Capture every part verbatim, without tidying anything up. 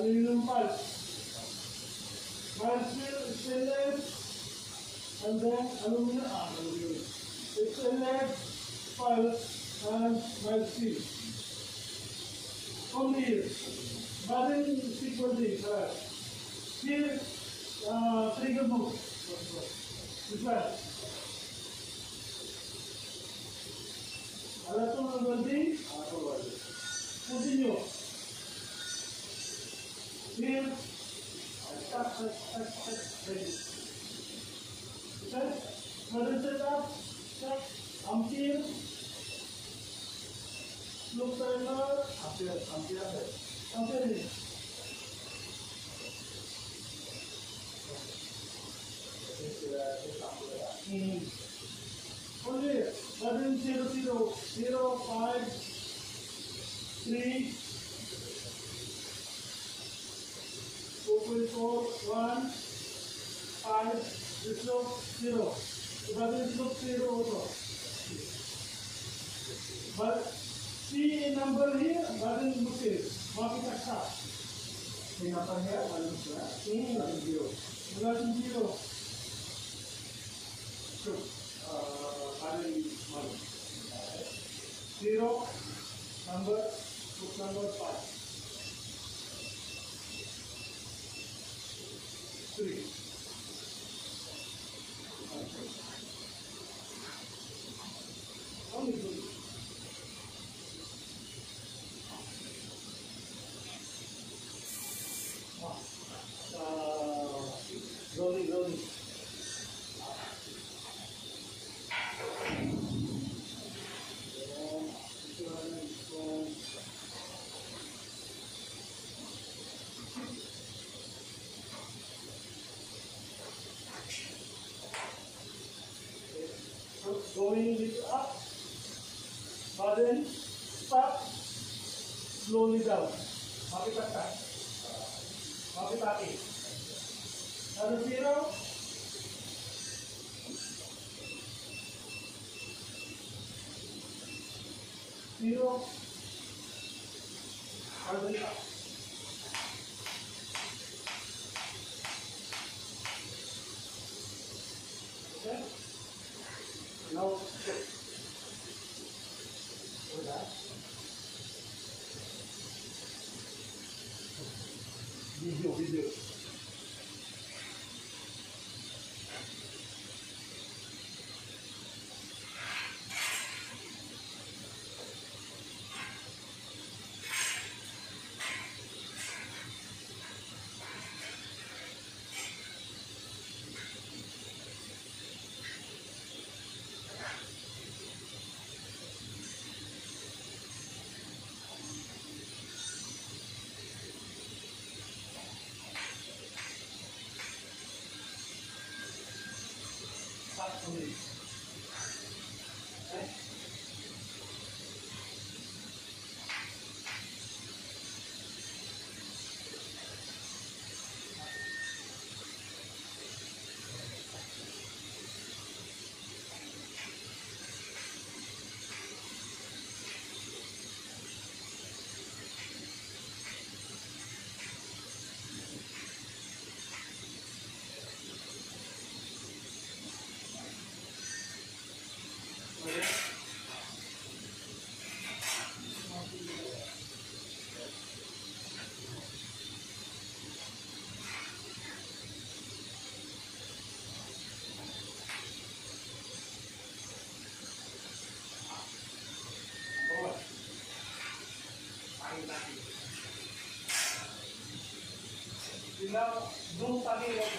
aluminum pipe. Mild steel, stainless, and then aluminum, ah, aluminum. It's stainless, pipe, and mild steel. Only here. Bearing sequencing, correct. Here, uh, trigger move. This one. Electrical welding, continue. Here, touch, touch, touch, touch, ready. Okay? Welding setup, check, ampere, loop timer, ampere, ampere, ampere. Hmm. Only welding zero zero zero five three two point four one five zero zero. Welding look zero also. But see a number here, welding look here. Mark it extra. See number here, welding zero. Welding zero. Sure. Uh, zero, number, book number five. Three. Only good. Uh, rolling, rolling. Going it up, but then stop, slowly down. Mapi taktak, mapi taki. Ada zero, zero, ada up. Okay. Now, check. What that? Video, video. Only. Okay. Now, zoom tadi lo.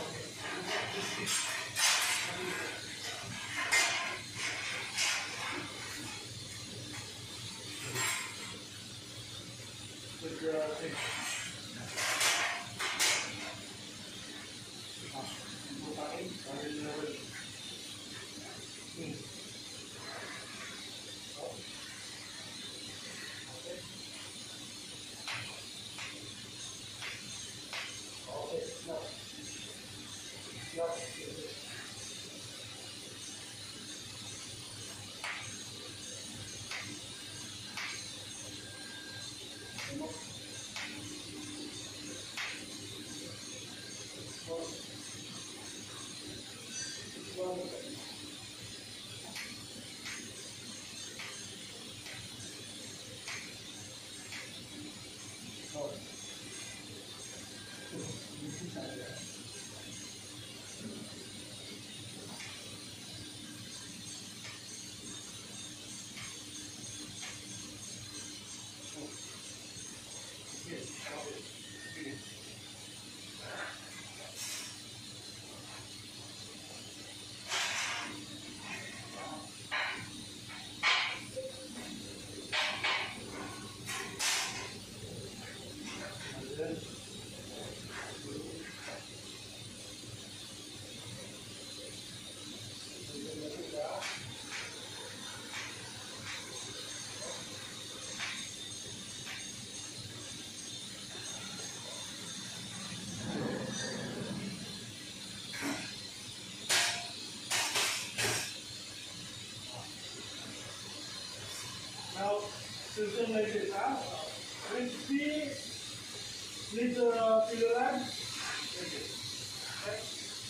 Now, system like this, huh? When P needs a pillar line, like this. Right?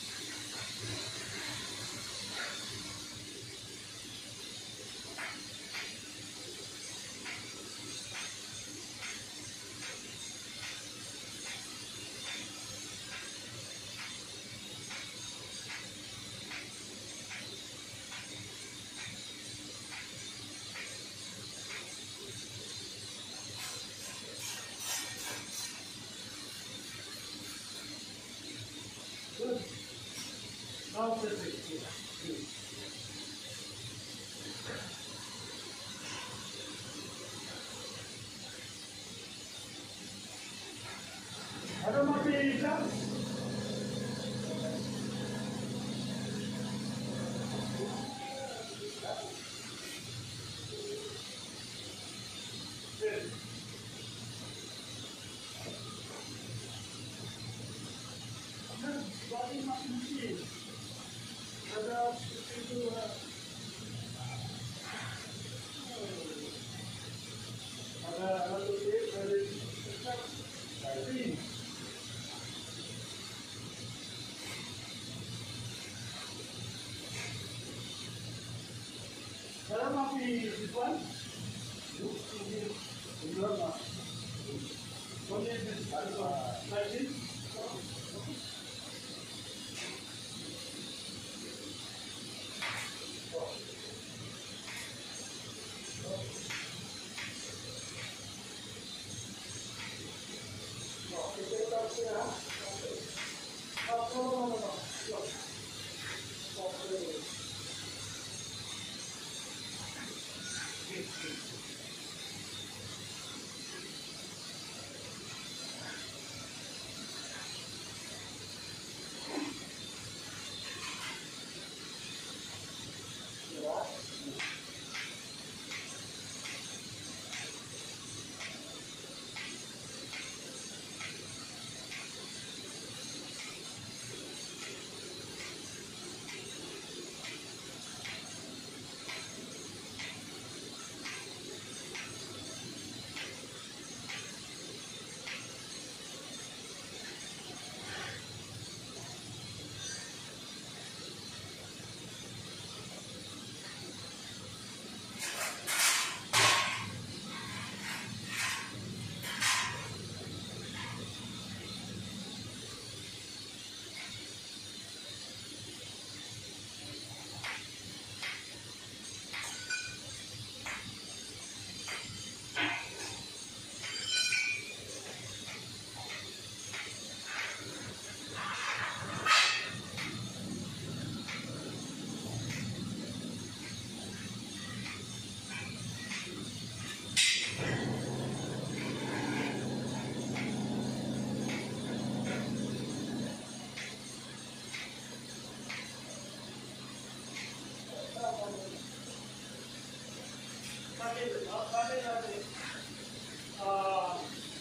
Good. Now press it. Good. Ada mati jam. Good. Body machine. Ada itu ada ada tulis dari dari Sekarang masih siswan? Belum lah. Boleh lagi? Uh,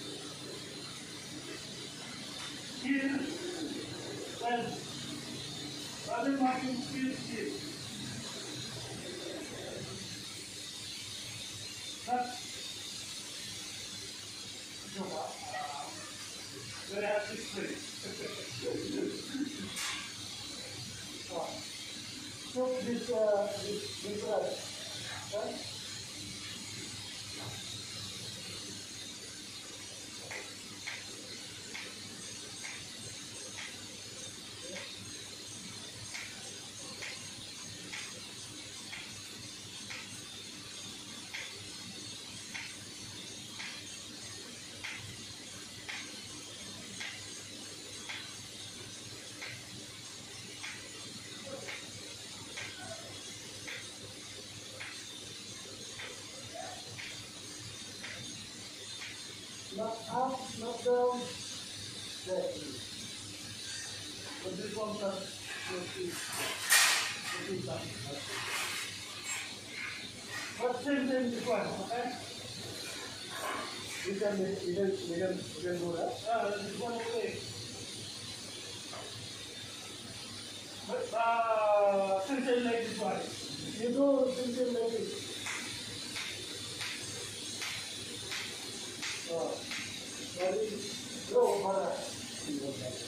here, well, rather marking skills here. But, Tomas, very happy spirit. So this, uh, this, this, uh, right? knock down. There. But this one has but same thing this one, okay? You can you can you can you can do that. Ah, this one okay. But uh same thing like this one. You do same thing like this. Oh, very low, but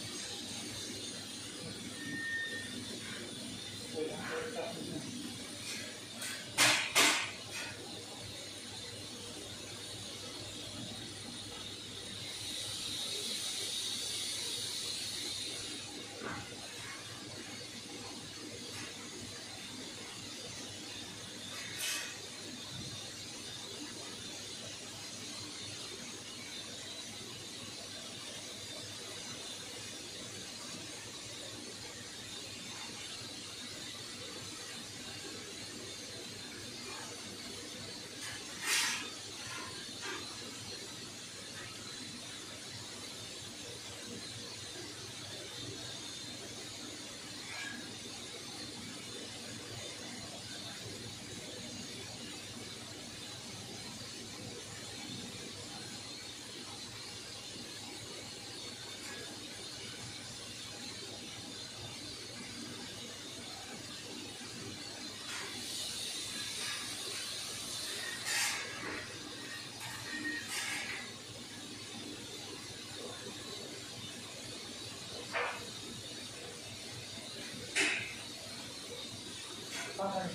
okay.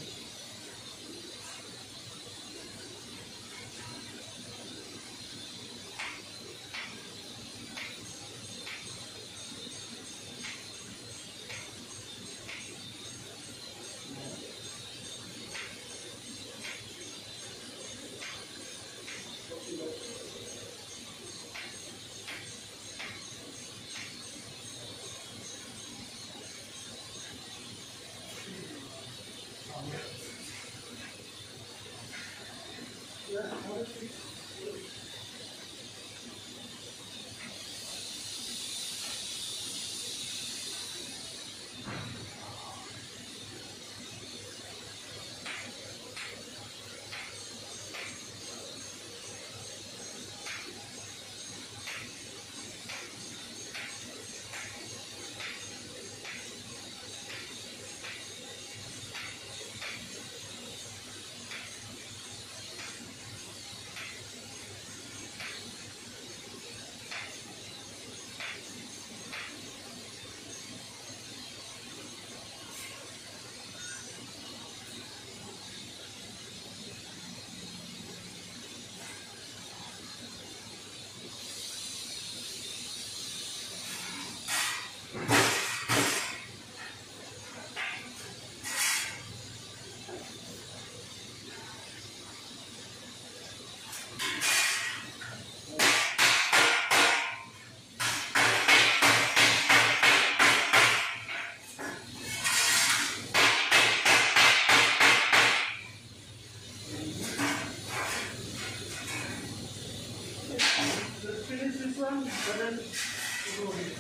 Let's finish this one, but then go ahead.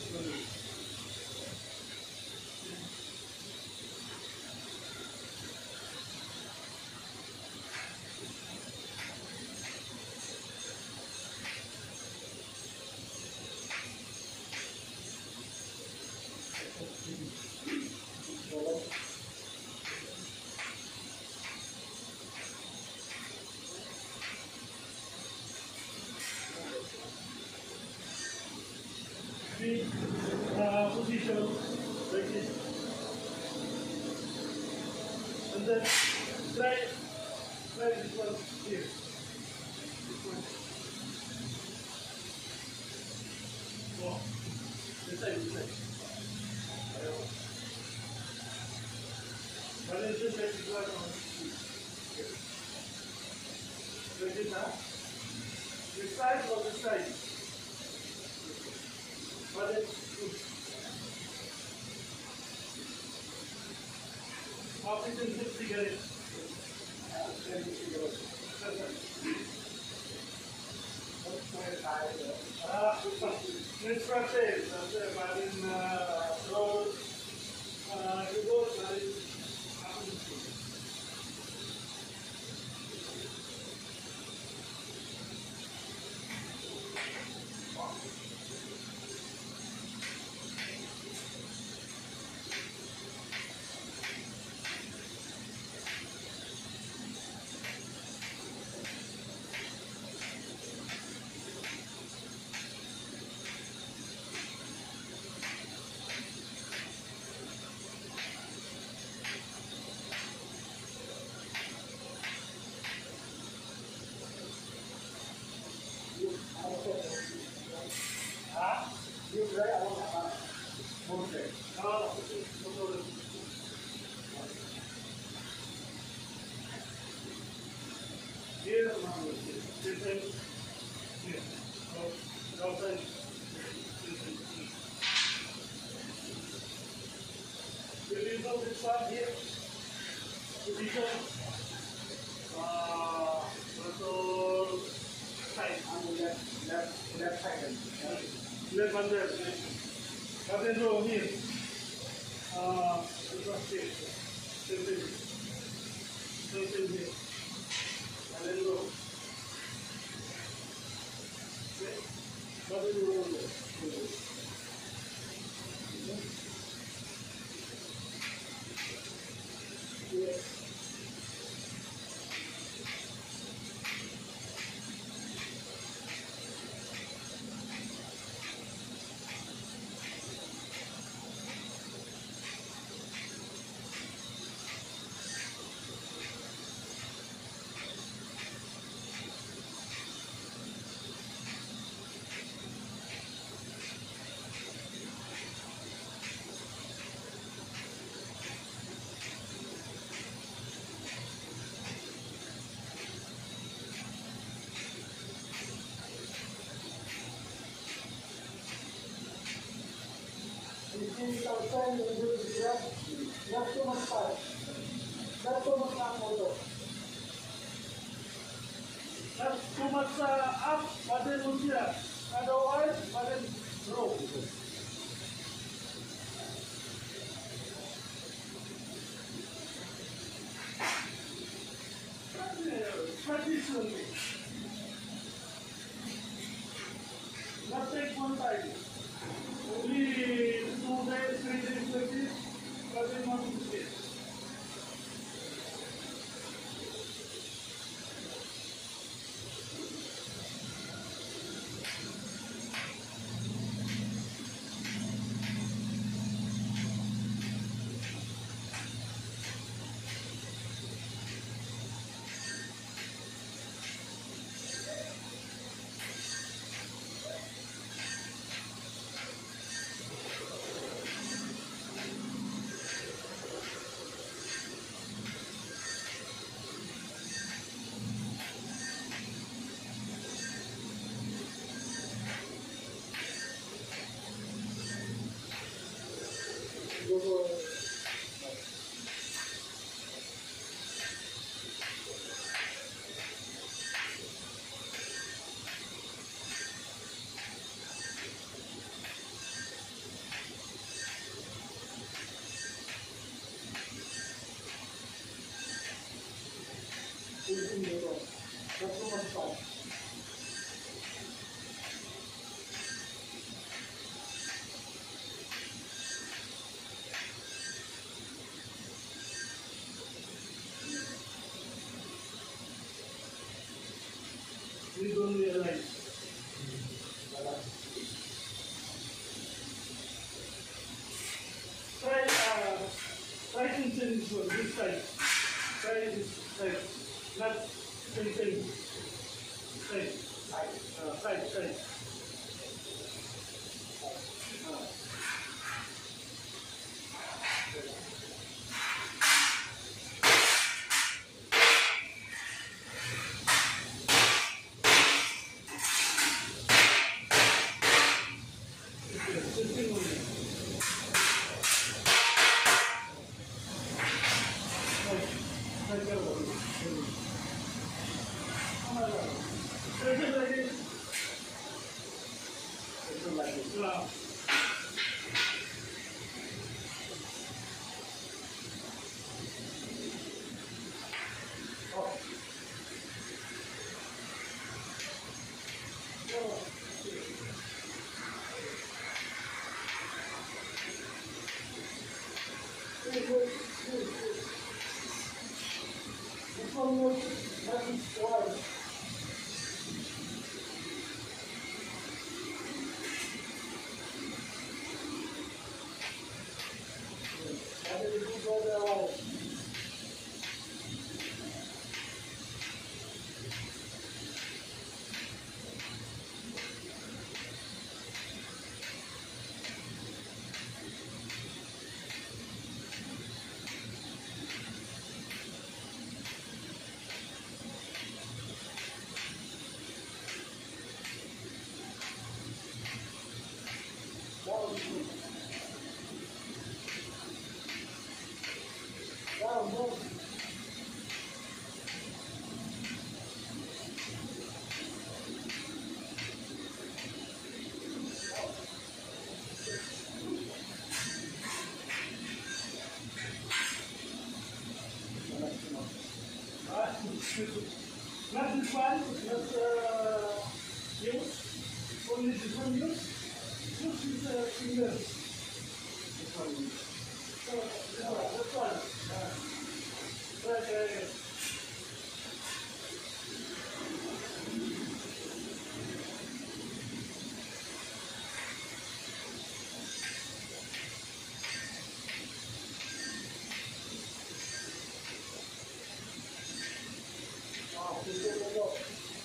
Three uh, position like this, and then try try this one here. This one. Oh, this side, this side. But then just like this one on like this, huh? This side or this side? But then half inch and six cigarettes. Half inch cigarettes. That's my tire. Next practice, after barin roll, you go barin left under, but then roll here. Uh, here. And then roll. Okay? But then roll there. Yeah. Sometimes you do that, not too much fast, not too much up also. Not too much uh, up, but then look here. Otherwise, but then roll. Traditionally, not take one time. Only two days, three days like this, but then not to this. like this. Yeah. Oh. Good, good, good, good. This one was having twice. How did it go there? Down, down, down. Not this one, not uh, use, only this one use. Use is uh, finger. This one use. So, this one, this one. Uh, right, uh, ah, this is the lock.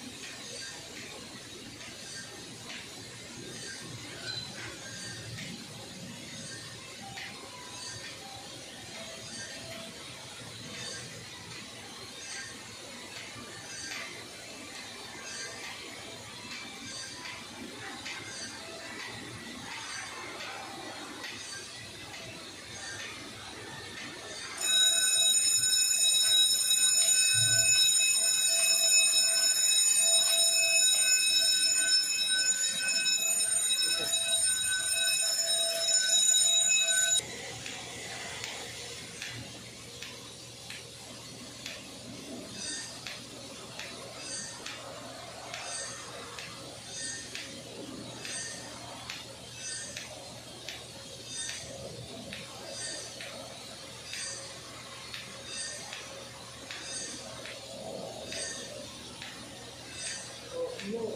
No.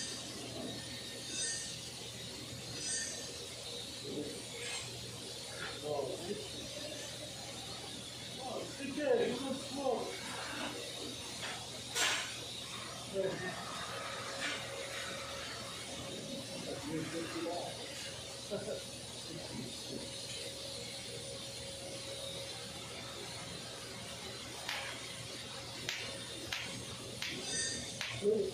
No. Oh, take care, you can smoke. Yeah. Good.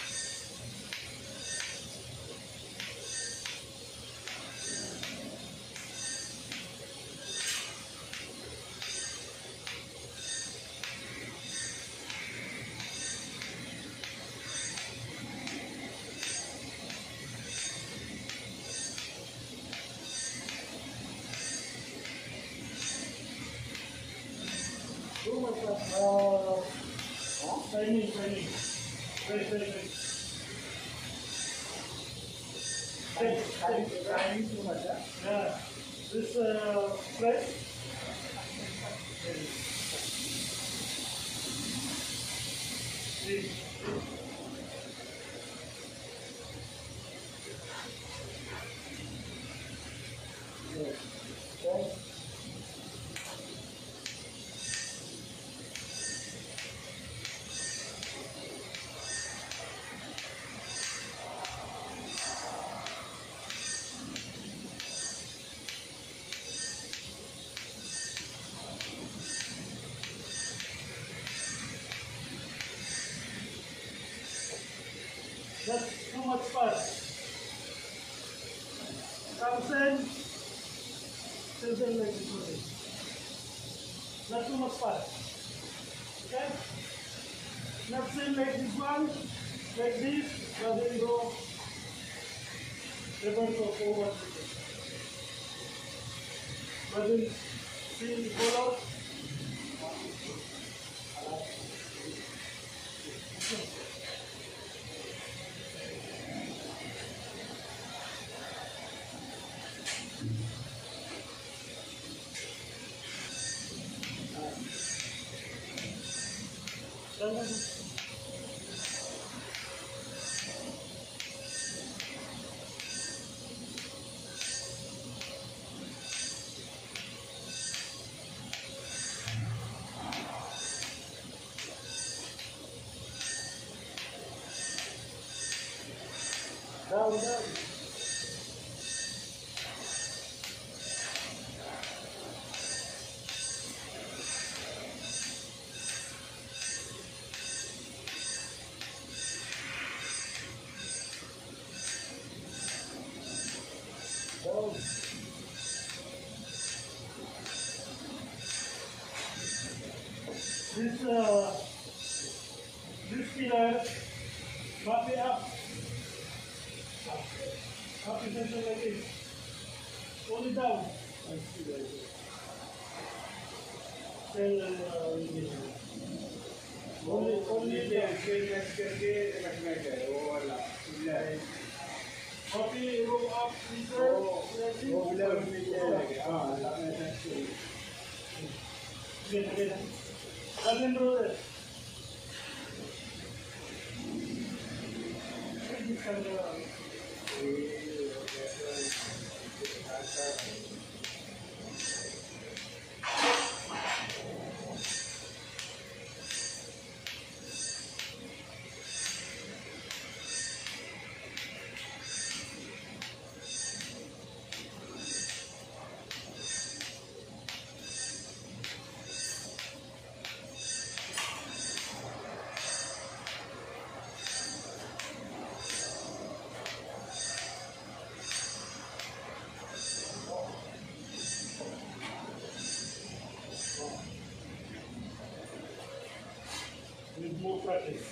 Too much of, uh, huh? Training, training. Wait, wait, wait. Take, take. Timing too much, huh? Yeah. This uh, press. See. Yes. Okay. That's too much fast. Thousand. Thousand like this one. Not too much fast. Okay? Not same like this one. Like this. Now there you go. reverse or forward. But then see go out. Down. Down. This uh, this pillar must be up, up in something like this. Only down. I see like this. Then uh, only only there. करके रखना चाहिए वो वाला pillar. Copy go up inside. वो pillar नीचे लगे. हाँ, ऐसा चाहिए. Get get. Doesn't do that. This kind of. With more practice.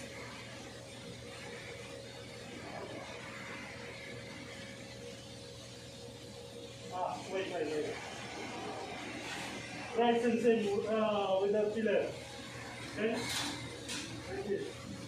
Ah, wait, wait, wait. Right and same uh, with the pillar. Okay? Like this.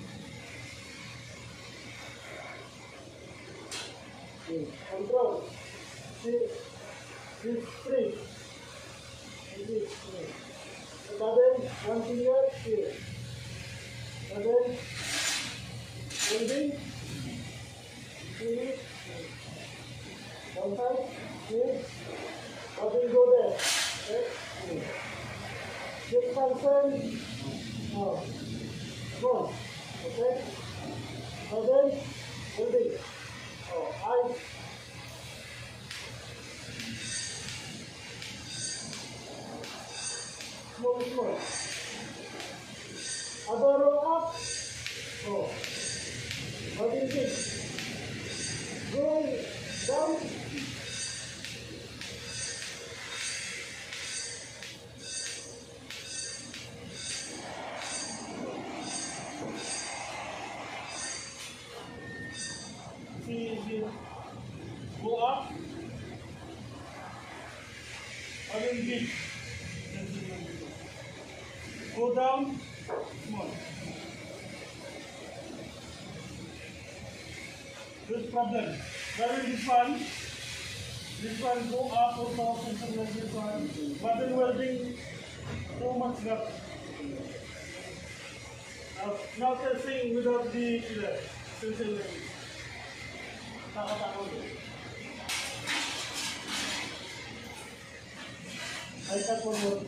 Control. See, this straight. And this straight. And then one finger here. And then holding, see, one side, see, and then go there, okay, just concern, now, go, okay, and then holding, oh, eyes, small, small. Other row up. Oh. What is it? Going down. See, see. Go up. And then big. Go down. Small. This problem. Where is this one? This one go up or down, something like this one. But then welding so much gap. Now, now testing without the pillar. Something like this. I cut one more.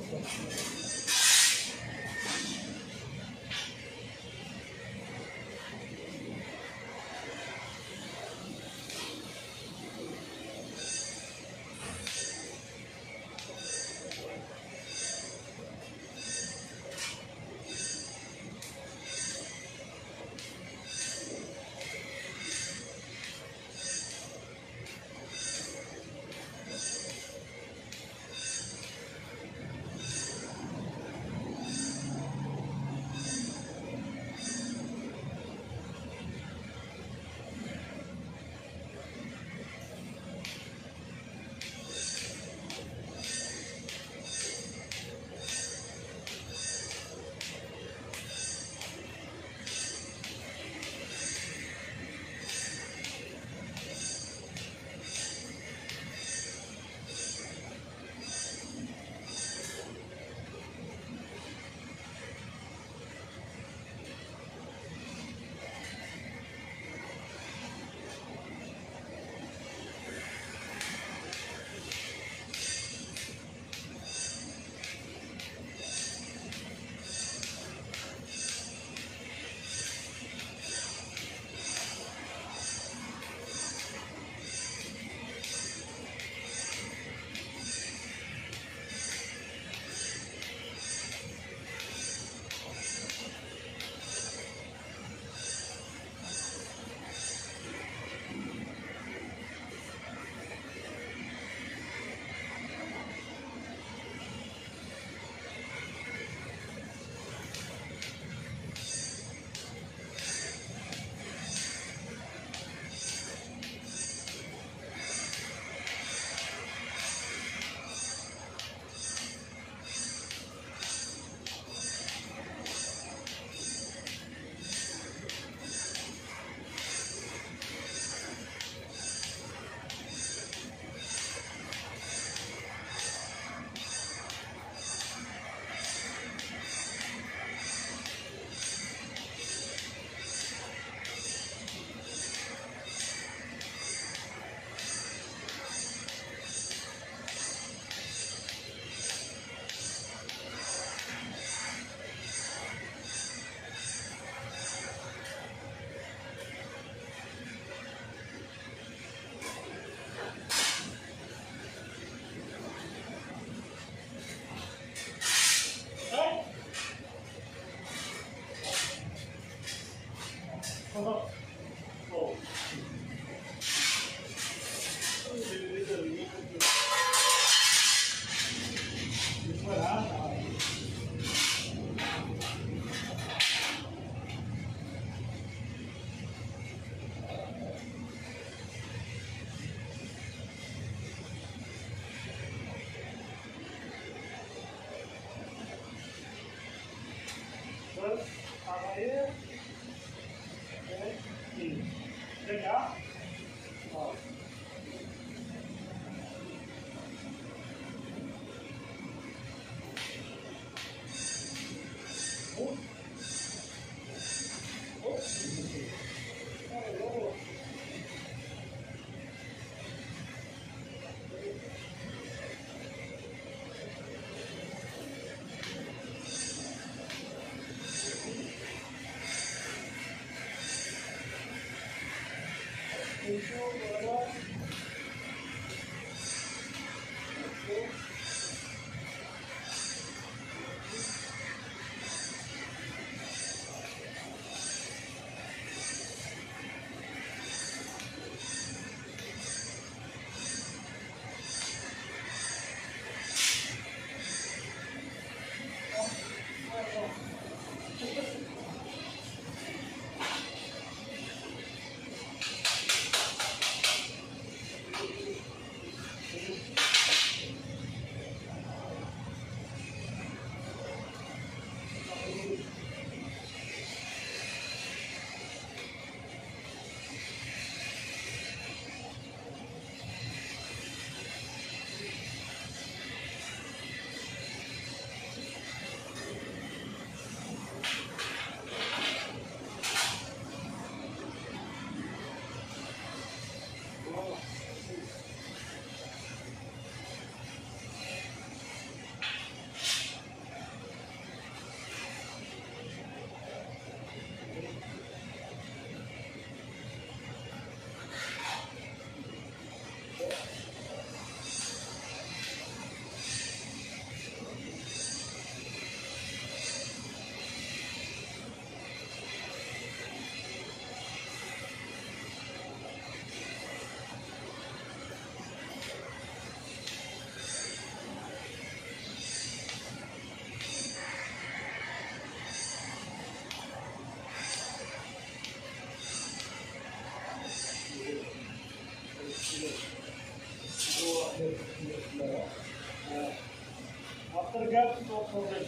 Go ahead with the, uh, after gap, no problem.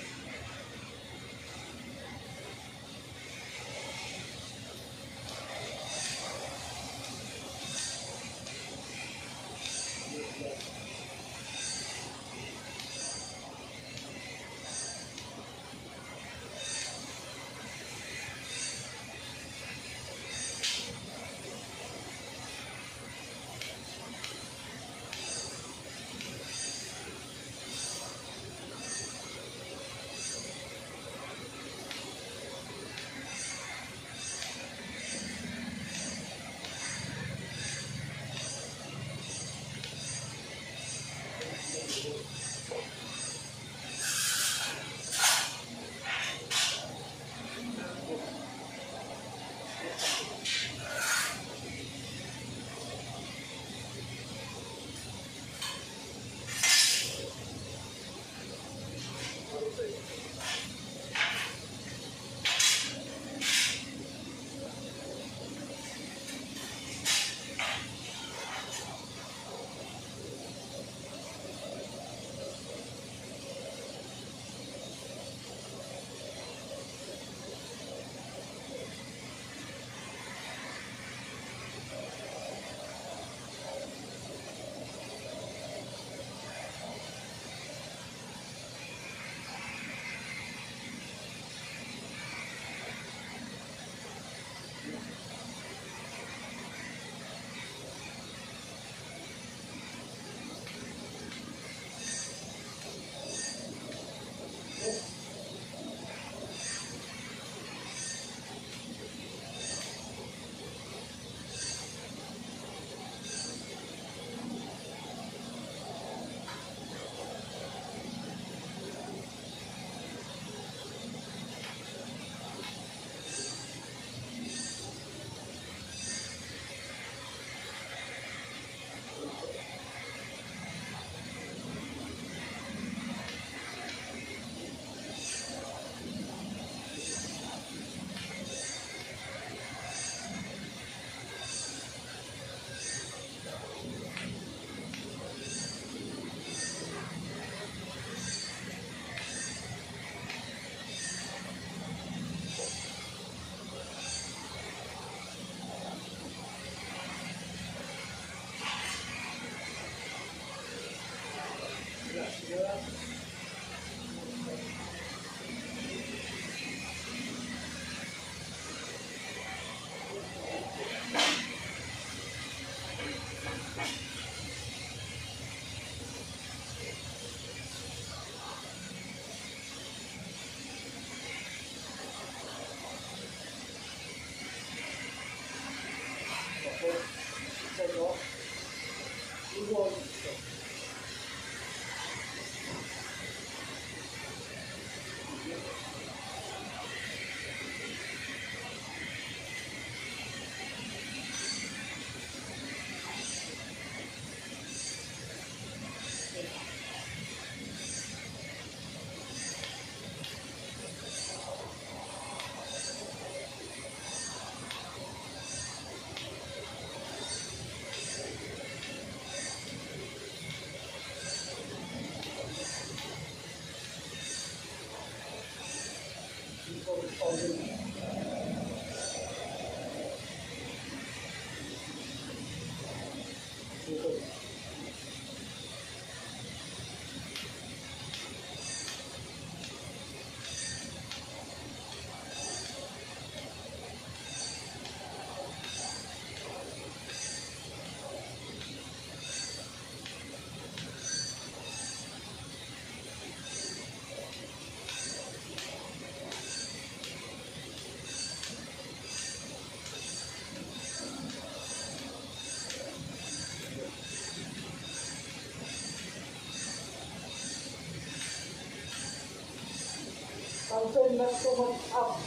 Something not so much up.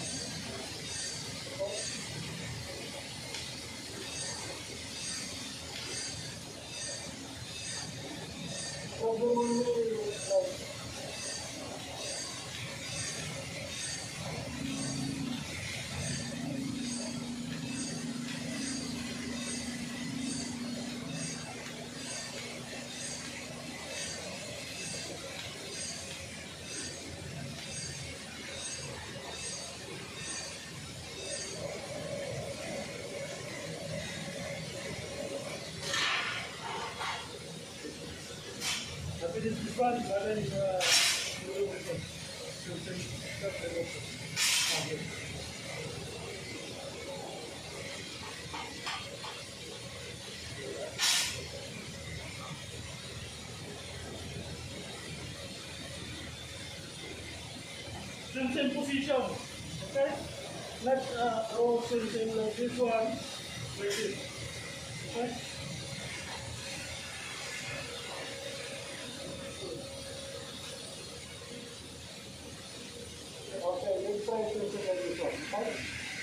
Probably like finish this one, and then uh, we'll do this one. So, so, that's the next one. Okay. Same, same position. Okay? Let's uh, roll same, same like this one, like this. Okay? Okay, let's try to do this one. Okay?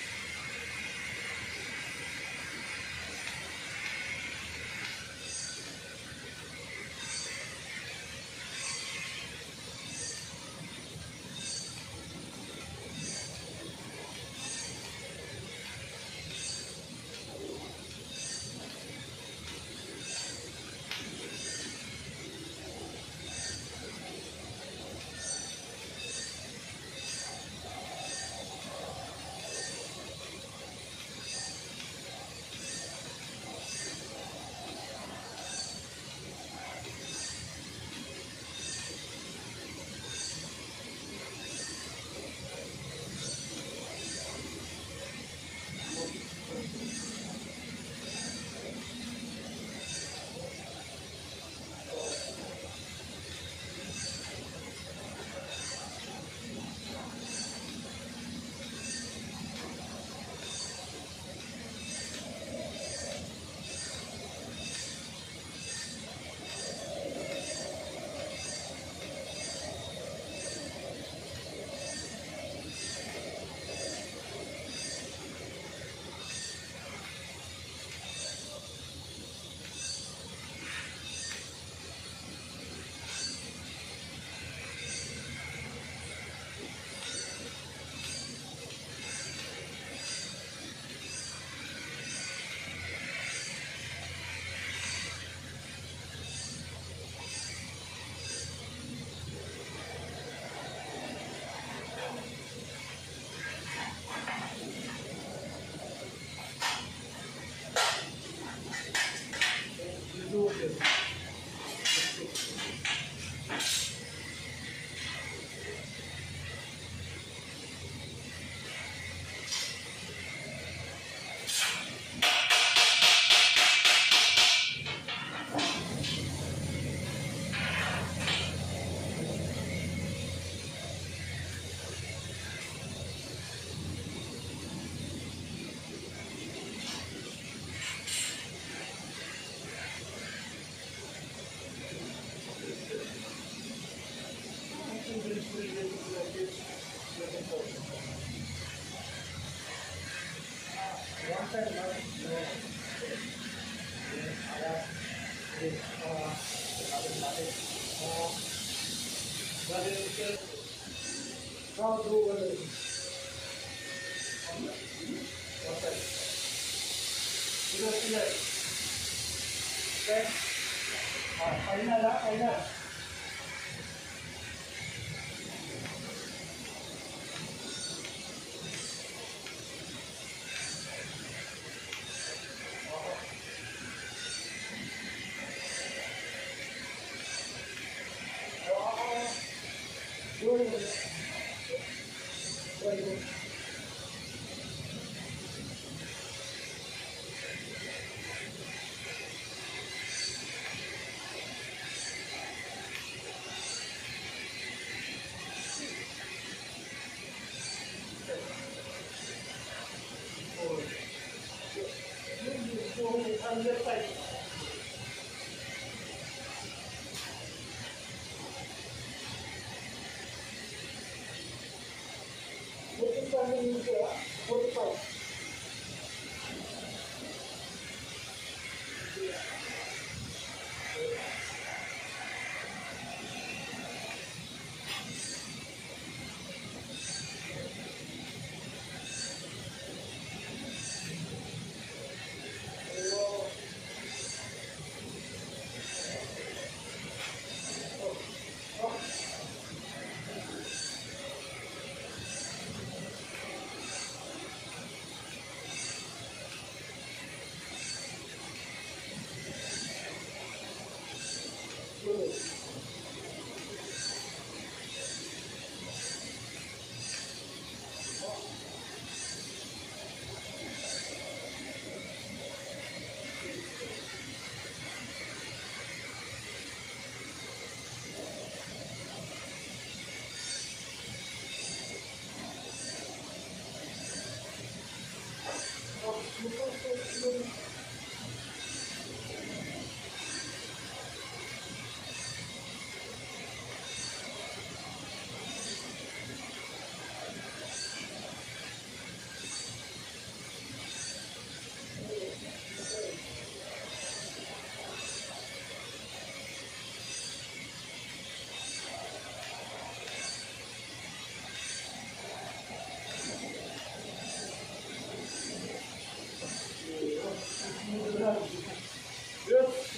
Do this. One side, now do welding. One side. Itu selesai. Okay. Ah, final lah, final. On this side. This is coming here, forty-five.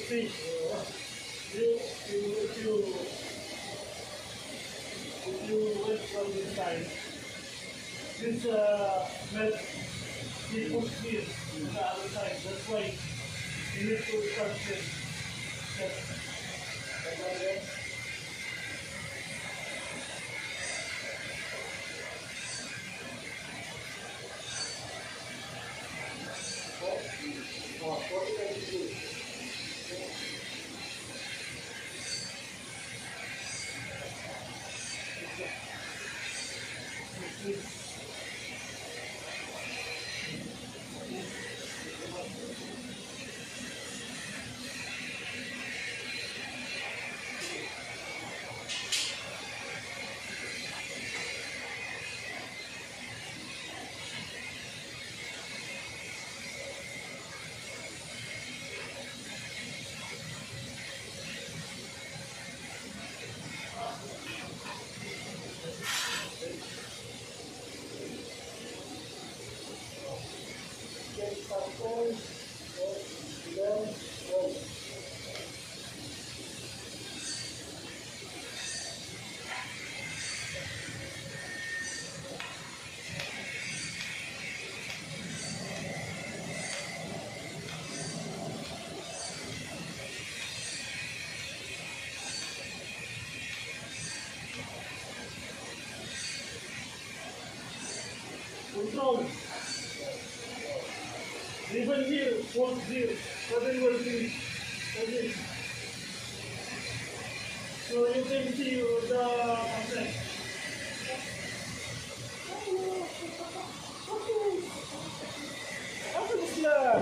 see, you, you, if you, if you went from this side, this uh, melt, he puts here to the other side. That's why you need to start this. Yes. Like that. Oh, forty-nine degrees. Get some coins, then roll. Control. Even here, hold here, doesn't work in okay. So you can see the concept. Apa ni lah?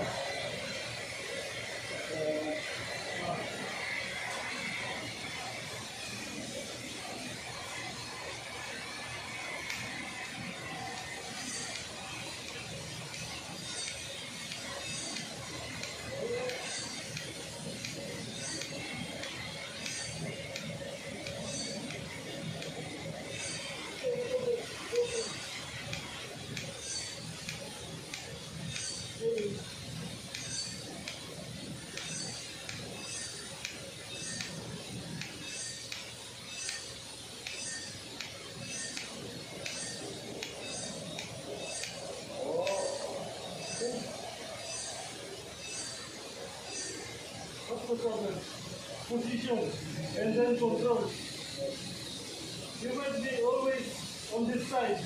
What's the problem? Position and then control. You must be always on this side.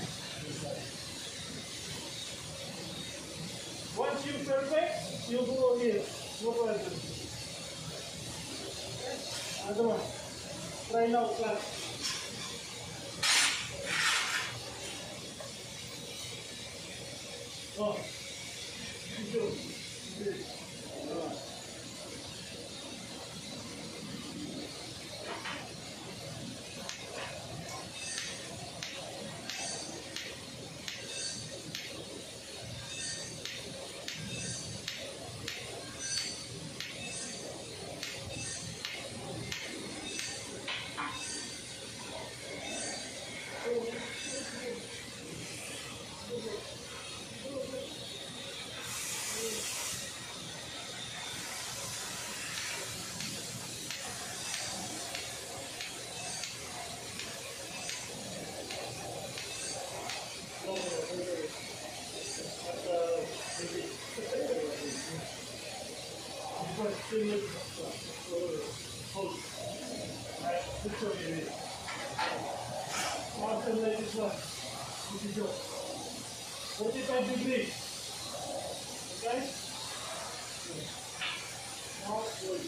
Once you perfect, you go here. No problem. Other one. Try now, class. Oh. Good. Good. forty-five degrees. Okay? Now, wait.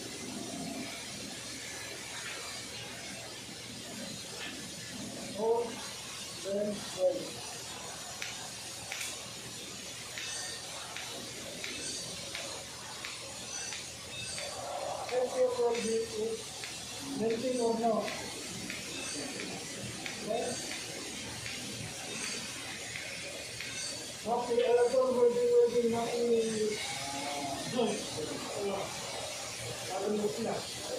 Hold, then wait. Check your roll is melting or not. Okay? Okay, electron will be working not in the joint. Parang mo sila.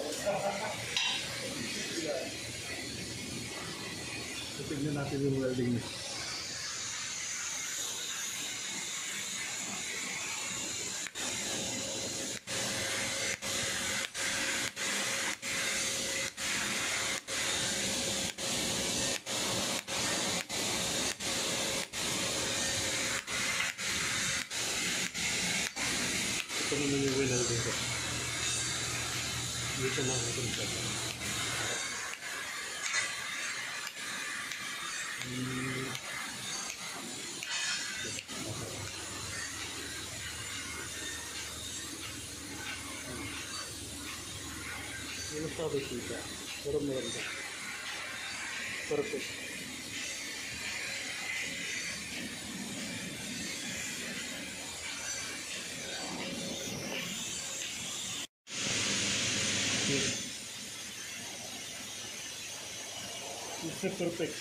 Tignan natin yung welding niya. Ito naman yung welding ko. Dito makikita siya. Hmm. Ano sabi kita? Pero maganda. Perfect. It's a perfect.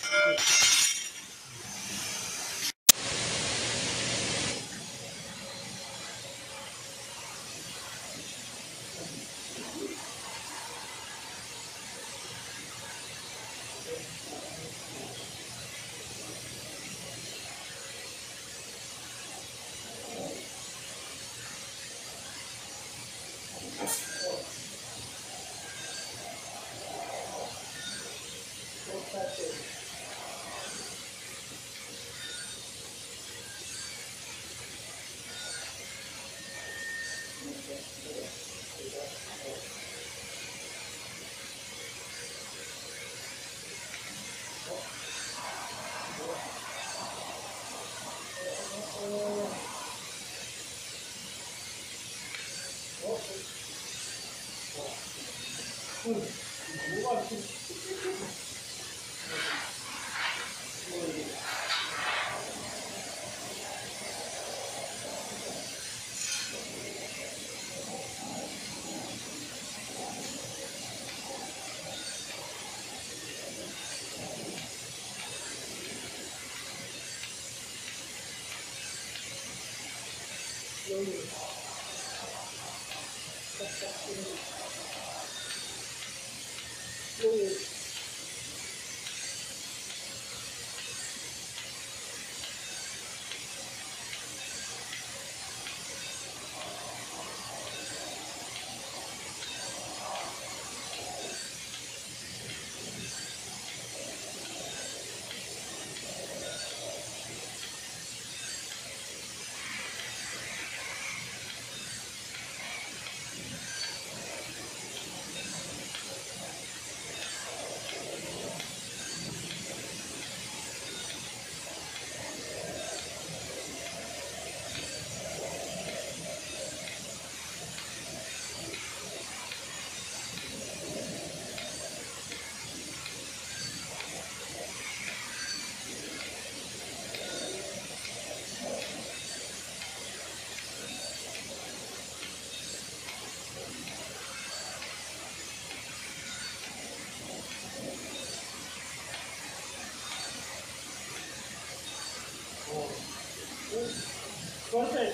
Perfect.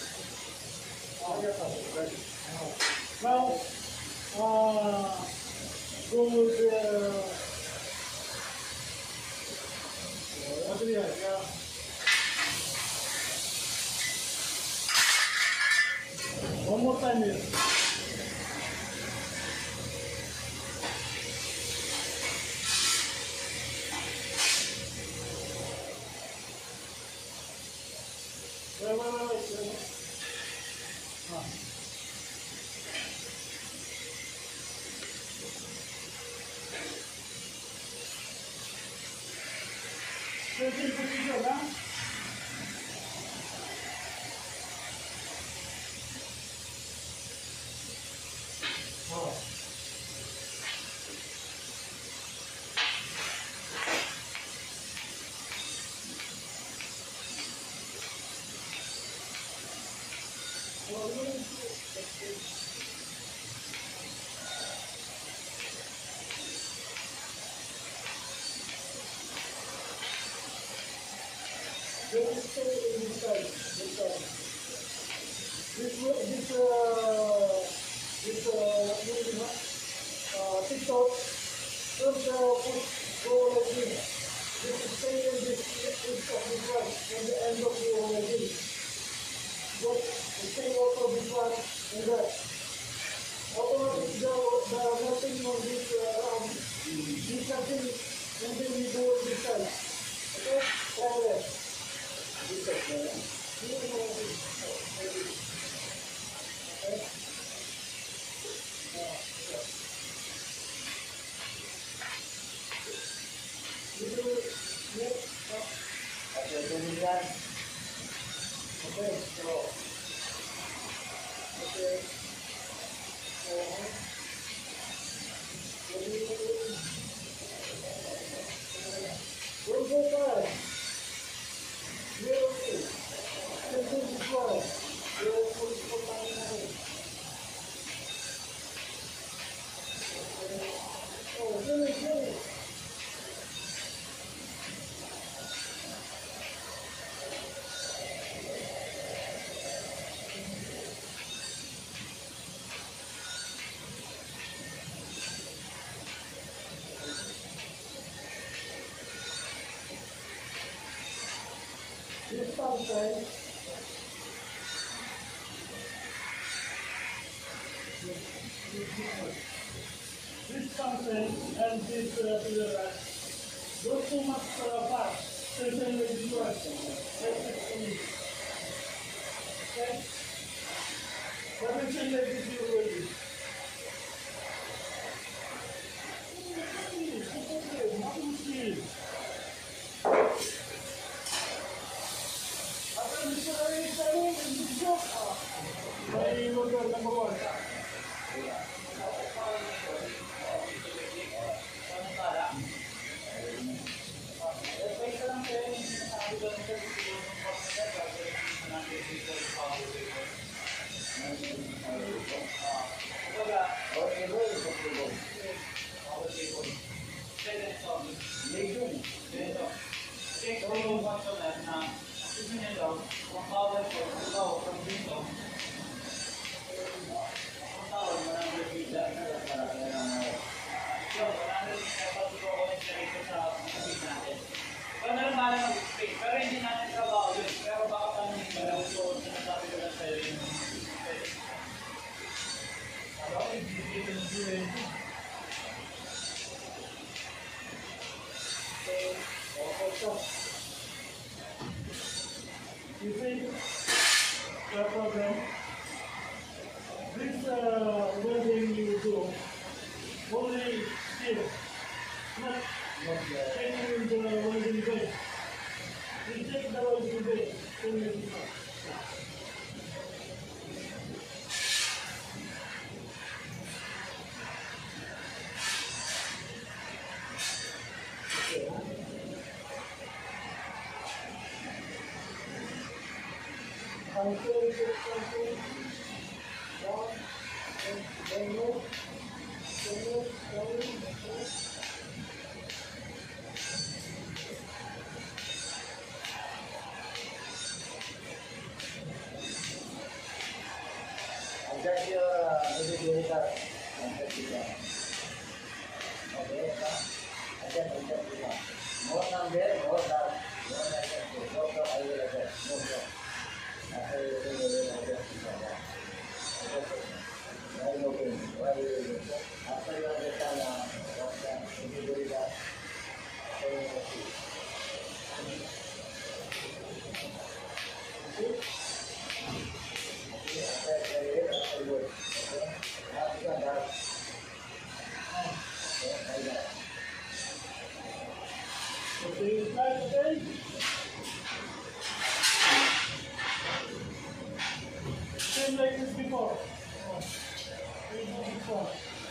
Oh, yes, sir. Now, uh, go with the, what do you have? Yeah. One more time here. Wait, wait, wait, wait. wait. Ah. Same position, huh? Oh. Don't stay in this side. This side. This way, this uh, this uh, what do you know? Uh, TikTok. Don't uh, put go like this. Just stay in this this of this one. On the end of the like this. But stay out of this one and that. Automatically the the nothing on this uh, um, this nothing, and then we go on this side. Okay? Try that. This side. You know this. side. This function and this uh, to the right. Those two must uh, pass. Certain with the right. That's it for me. Okay? What is the like this you will do? Nothing serious. After this one, I will tell you, this is joke. I will go number one. Pero hindi natin trabaho yun. Pero baka tanong yung galaw ko, sinasabi ko lang sa'yo yun. Ako, i-give it to you. You see the problem? This uh, welding you do, only here, not taking the welding bed. You take the welding bed, then you do that. Until you get something down, then then move, then move, slowly, slowly. Adjust your uh, visibility. Adjust it down. Okay, now adjust, adjust it down. More down there, more down. More like that. More down, I will adjust. More down. After you do the way, adjust it down. Adjust it. Why no pain? Why you will do it? After you understand uh, what the visibility does, after you will see. See? Okay, after you will, after you will. Okay? After that. Okay, like that. Okay, you try it again. Same like this before. Oh, same like before.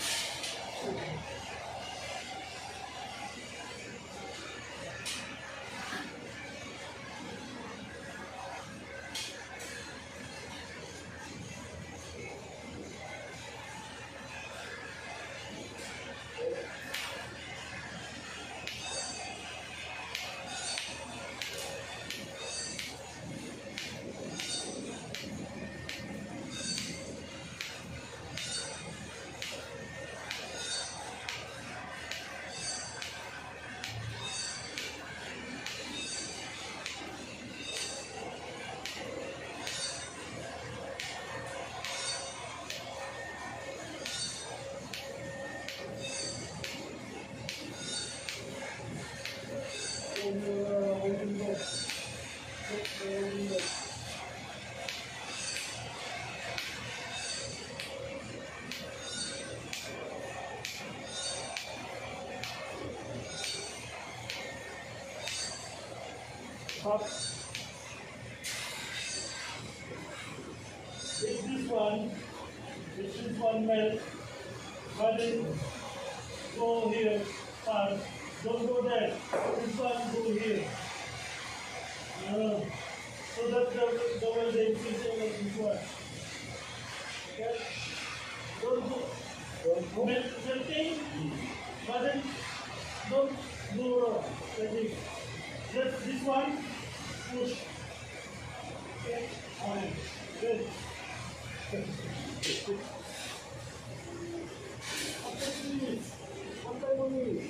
And uh, welding bed. Look, welding bed. Up. Take this one, this is one melt, but then go here, fast. Don't go there. This one go here. Uh, so that the, the welding is like this one. Okay? Don't go. Don't go. Melt, melting, but then don't go wrong. Like this. Just this one, push. Okay? Alright. Good. After three minutes, one time only.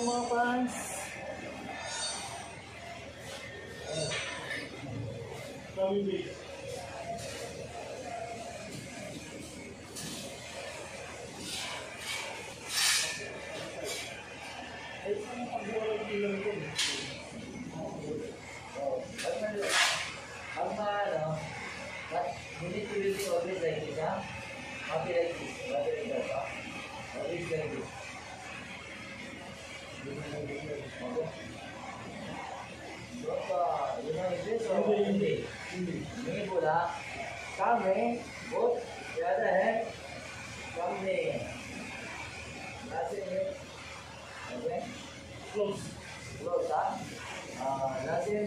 mga fans. Kami big. Ay, ano ang pagbuwala ng ilang ko? Oh, but ano, ang mga ano, but you need to use it always like this, ha? Copy like this, rather than that, ha? Always like this. Okay? So, uh, you know English or Hindi, Hindi? hindi. नहीं बोला काम है बहुत ज्यादा है कम नहीं है ऐसे में ओके Close. क्लोज था lazim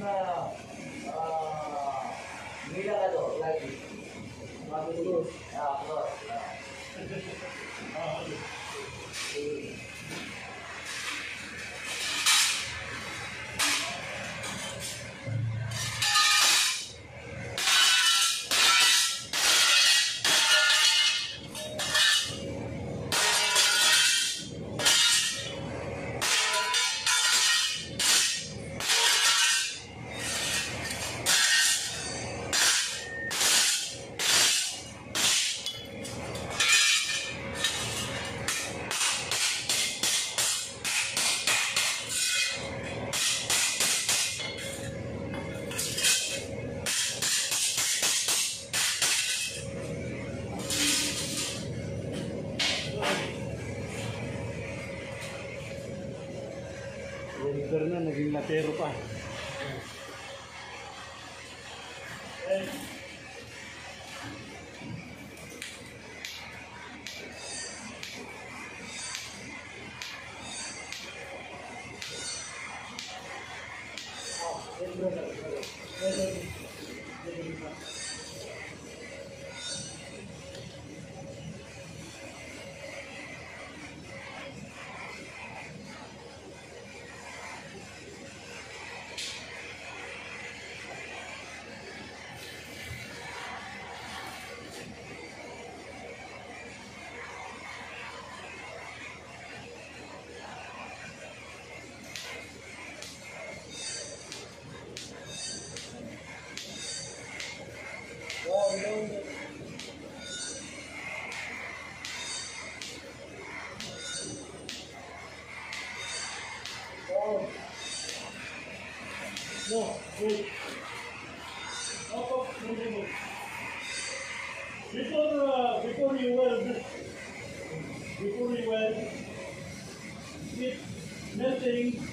नीला का दो लाइक Close. हाँ close Ah, welder na, naging matero pa. Eh, no, wait. Up, up, move, move, move. Before, uh, before you weld, before you weld, keep melting.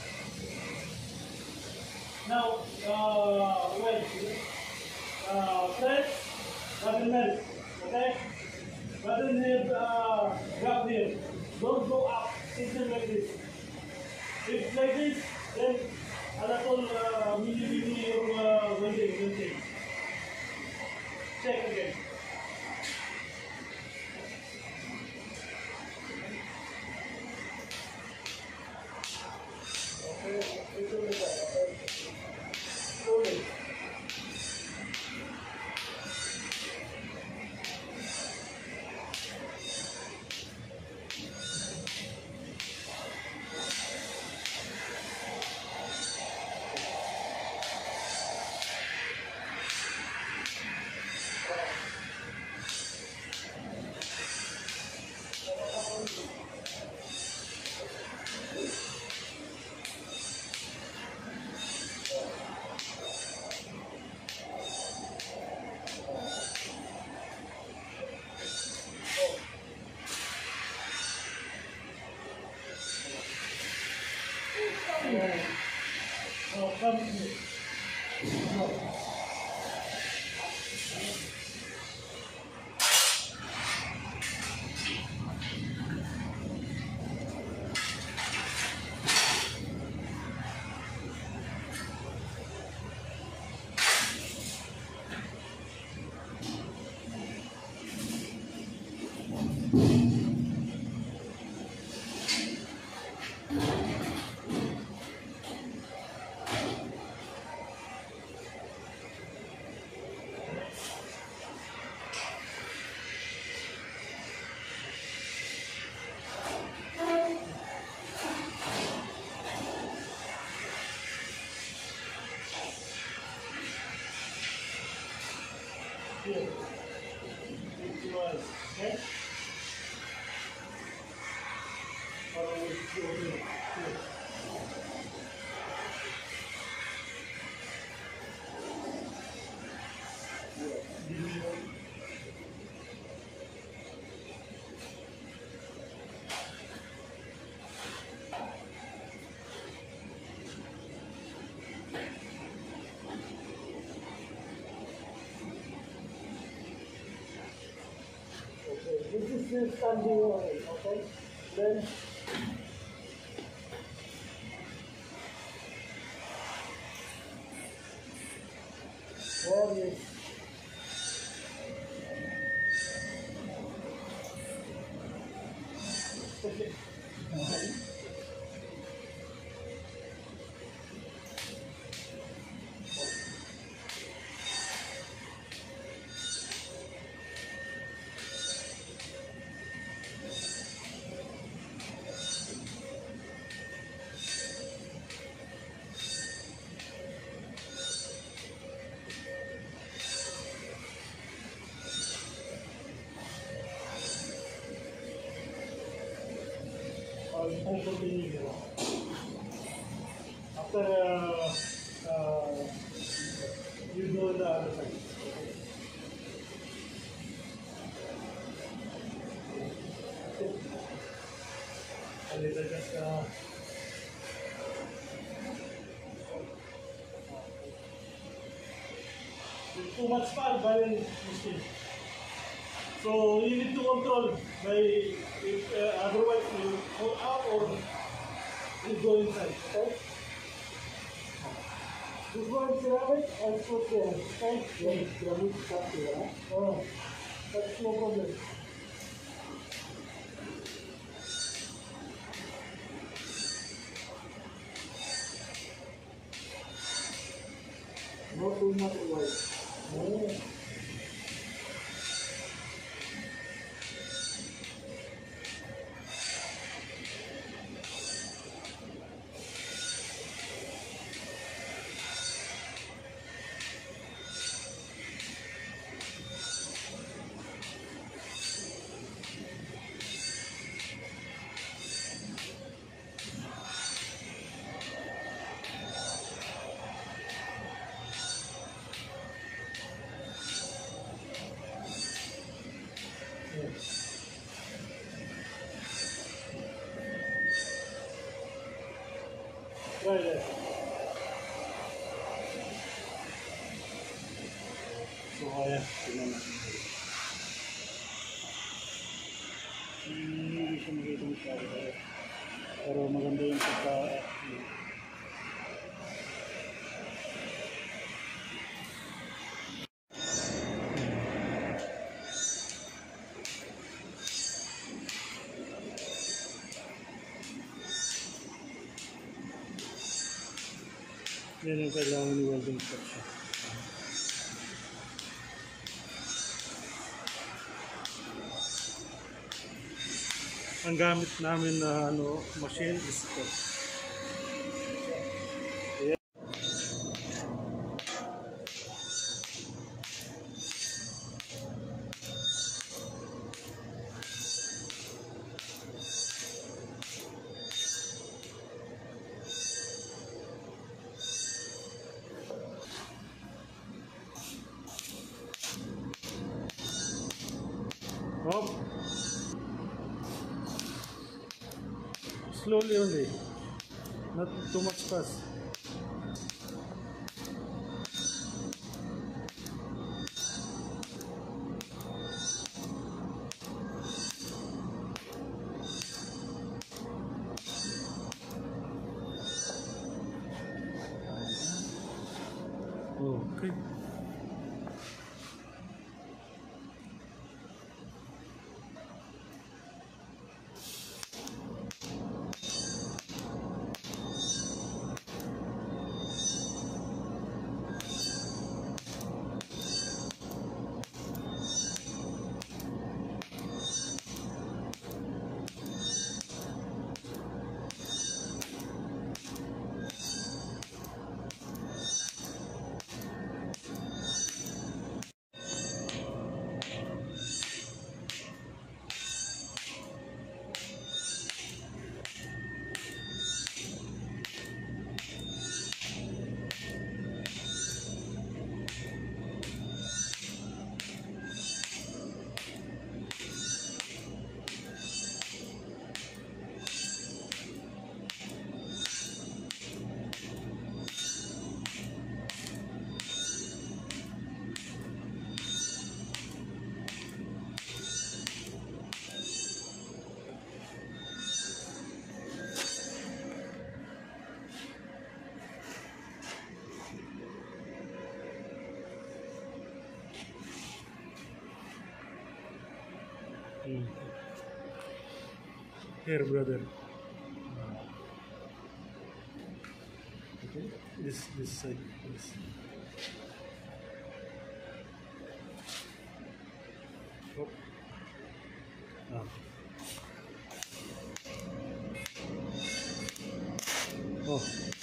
Now, uh, weld, uh, press, doesn't melt, okay? Doesn't have uh, gap here. Don't go up, it's just like this. If like this, then a little uh, mini mini uh, welding will change. Check again. Okay, it's only that, okay? Slowly. here. It was, okay? Or we go here. Here. Okay, this is the standing oil, okay? Then there is okay. I'll continue. After uh, uh, you do the other side. A little just uh, too much power by machine. So you need to control by if uh, otherwise you go out or you go inside. Okay. This one is ceramic and put there. Okay. Yeah, ceramic stuff here. Oh, that's no problem. Not too much oil. Oh. Right there. So ayan, tingnan natin. Hindi siya makita masyado. Pero maganda yung pagka... Yan yung kailangan ni welding section. Ang gamit namin na ano, machine is ito. Ayan. Hop. Slowly only, not too much fast. Okay. Mm. Here, brother. Okay. This this side. This. Oh. Ah. Oh.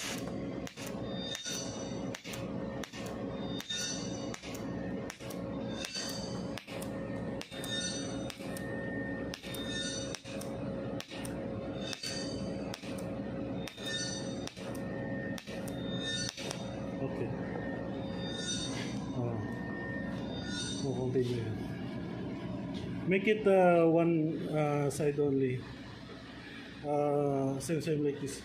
Okay. Ah. Oh, continue. Make it uh, one uh, side only. Uh, same same like this.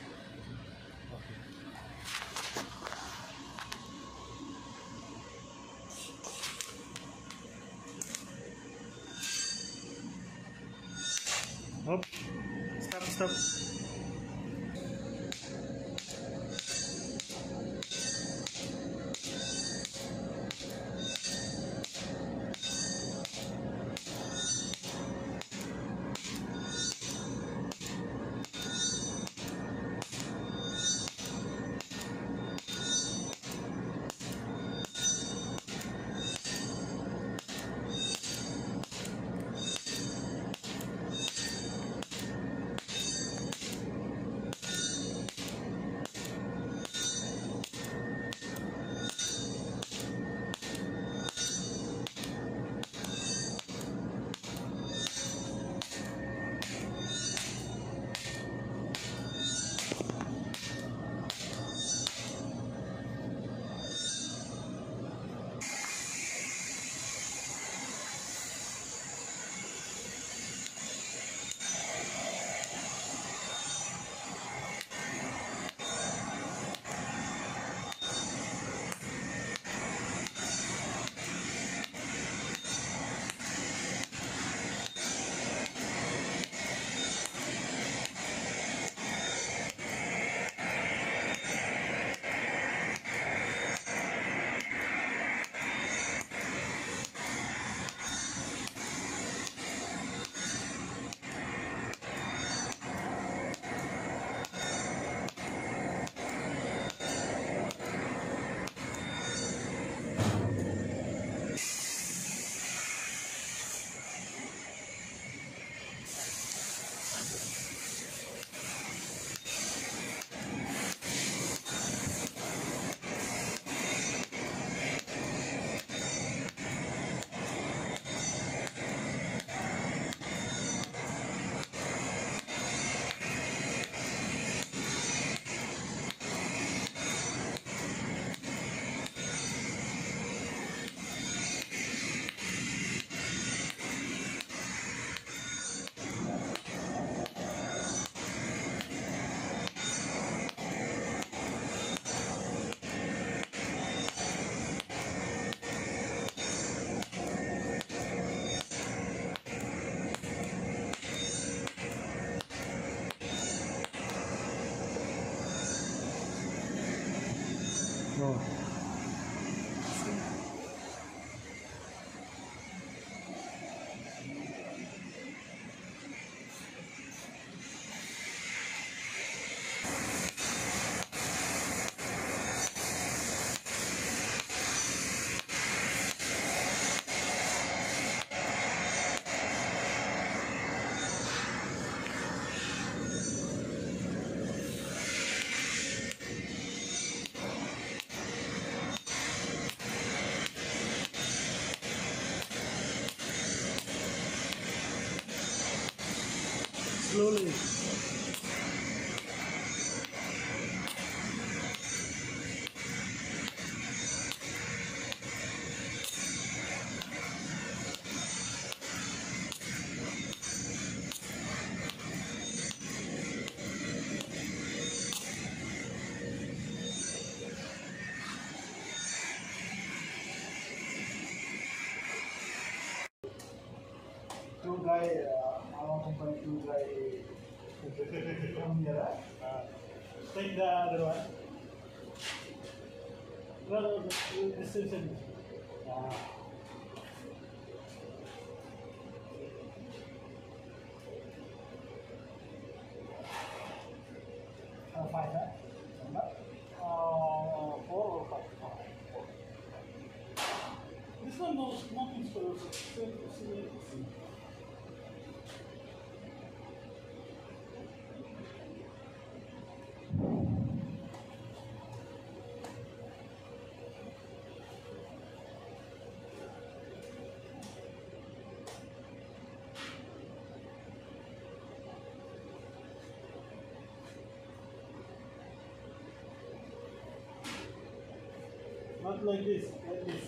Up. Stop, stop. Oh. Slowly. Two guy, uh, our company two guy come here. Uh, take the other one. No, no, no, this is it. Ah. one knows nothing for us. Not like this, like this.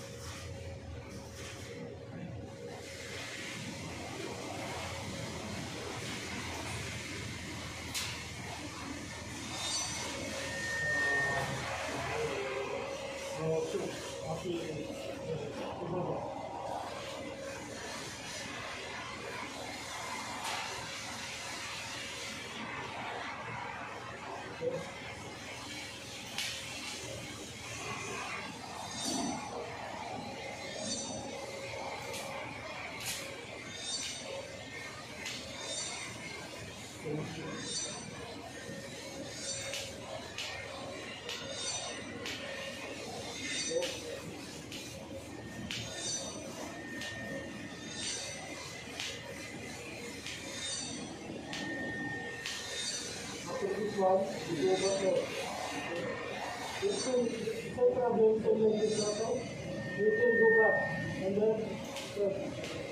Oh, sure. Okay. This one, you go back there. This one, if I problem from this one, you can go back and then press.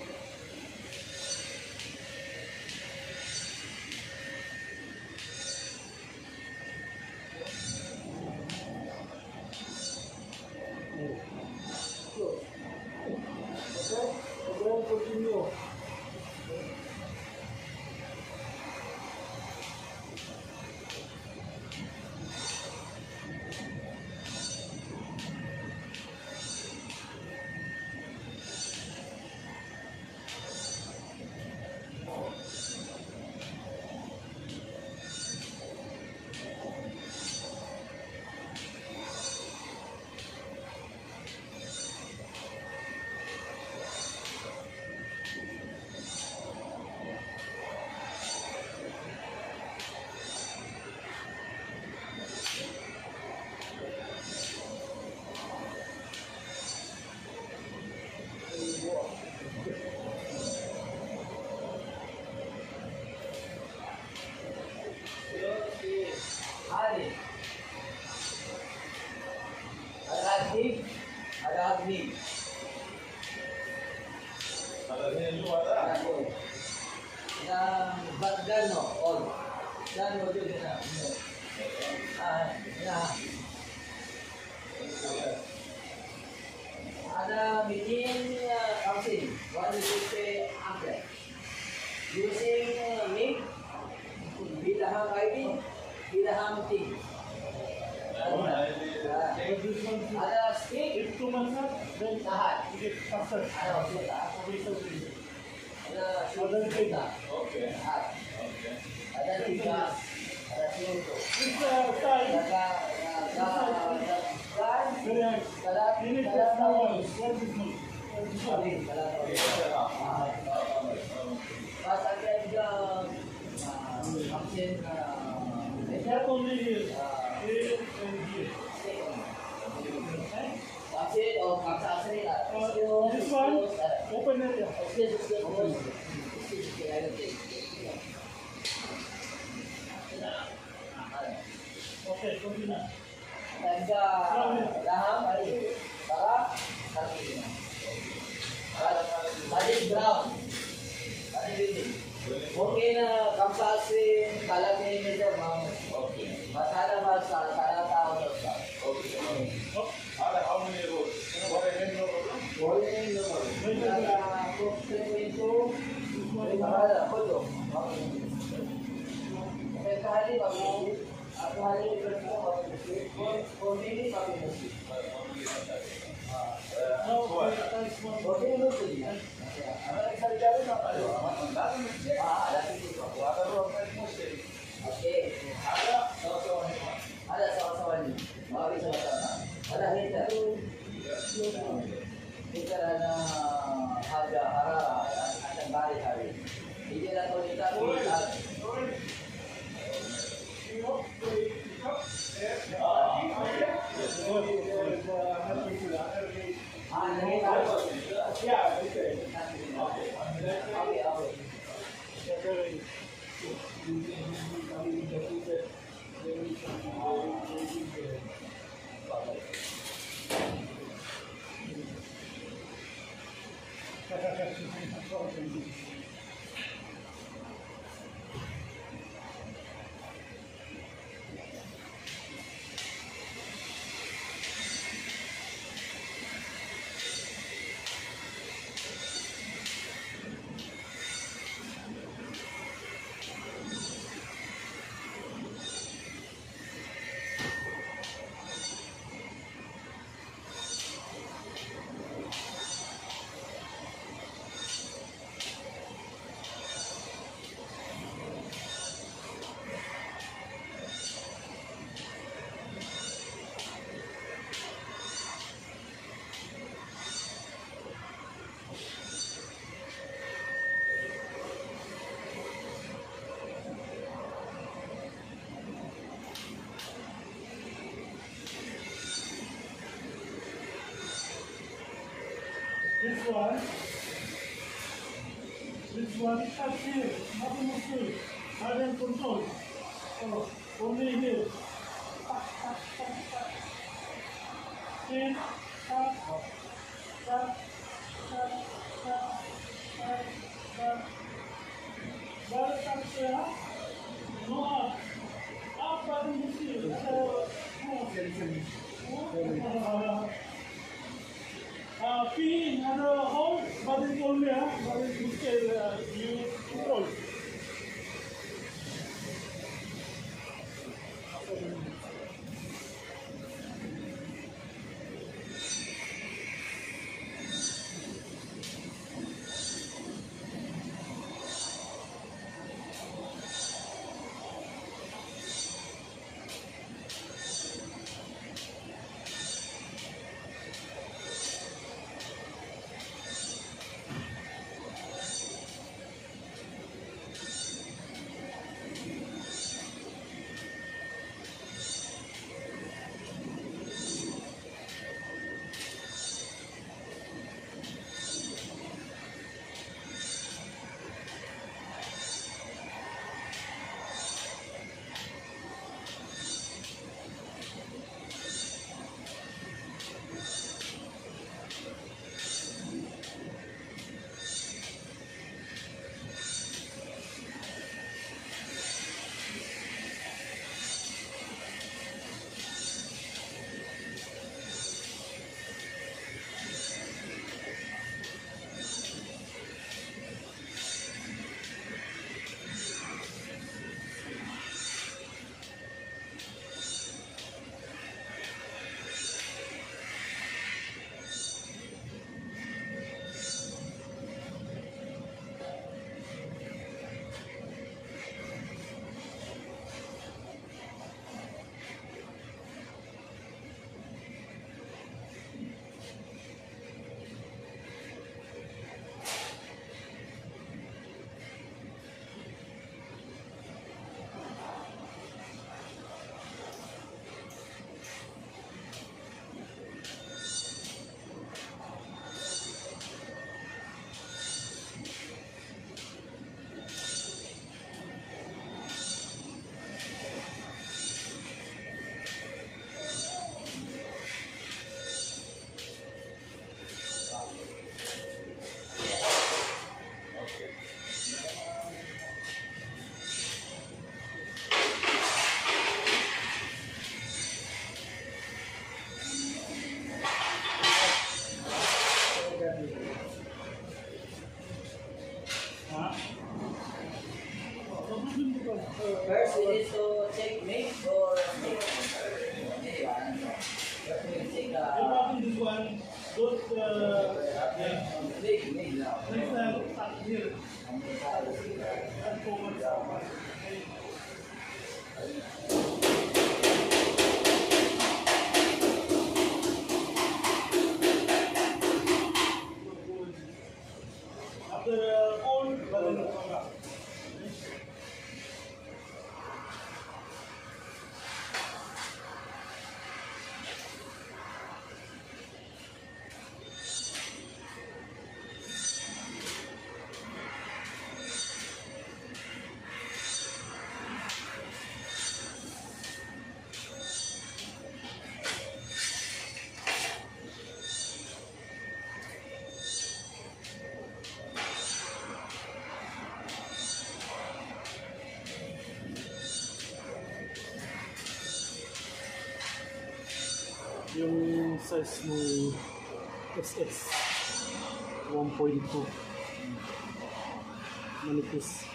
Okay, and then continue. Hari. Ada hati, ada agni. Ada ni luar dah. Ada pun. Yang bagano, all. Dan wujud na. Ah, ya. Ada meeting council. What is it? Ample. Using link. Bidahang I D, bidahang T. Ada stick, If two months up, then lahat. you get faster. Ada sudah. Ada sudah kita. Okay. Lahat. Okay. Ada tiga. Ada cinco. This uh, side, Ada ada kan? very nice. Ada You need ada to small tahu. one. What is small? What is small? Ada tahu. Pas ada juga vaksin. Not only here, here and here. Vaksin or vaksin asli lah. Uh, this one, open area. Okay, continue. Tanda laham hari para hari ini. Tadi brown, tadi biru. Mungkin kampasi kalau ini dia mau. Okay. Masalah masalah saya tahu tak. Okay. Ada how many rows? What I mean, no problem. Boleh ni boleh. Ada proses itu. Ada foto. Sekali bagus. Aku hari ini berapa bagus. Kau ini bagus. No, that's one. Boleh lu tu. Ada sekali jadi apa? Ah, ada itu. Okey. Ada sama-sama. Ada sama-sama ni. Mari sama-sama. Ada heater. Heater ada harga harga ada bari hari. Ini dah kalau kita buat. Ah, nakita ko. Yeah, okay. Okay, okay. This one, this one is up here, nothing to do. I don't control. Oh, only here. In, up, up, up, up, up, up. But up there, no up. Up button is here. So, oh, Uh, P and a hole, but it's only a, but it's still uh, you control. First, we need to check mix or mix. First, we check You the know, this one, those, uh, yeah, mix, mix now. next time, start here. And forward, forward. After uh, all, but then come back. Yung size mo S S one point two. Manipis.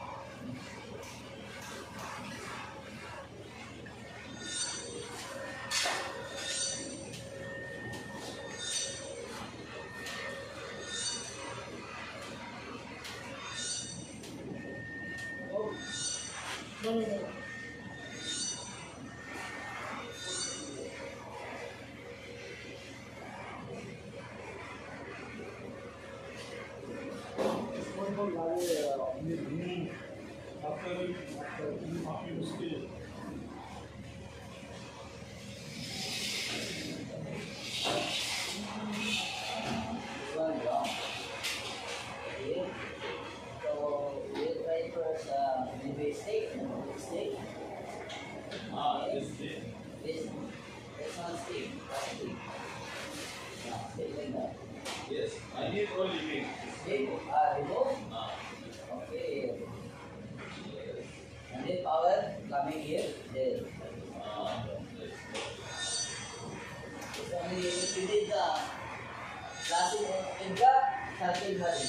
No, no, no. After after after you skill. One wrong. Okay. So we'll try first uh, maybe steak. Steak. Ah, this is it. This this one steak. Steak. Yeah, steak like that. Yes, I need only meat. Steak. Ah, remove. Ah, Okay. And then power coming here. There. ah, yes. It's only if you did the classic India, starting hari.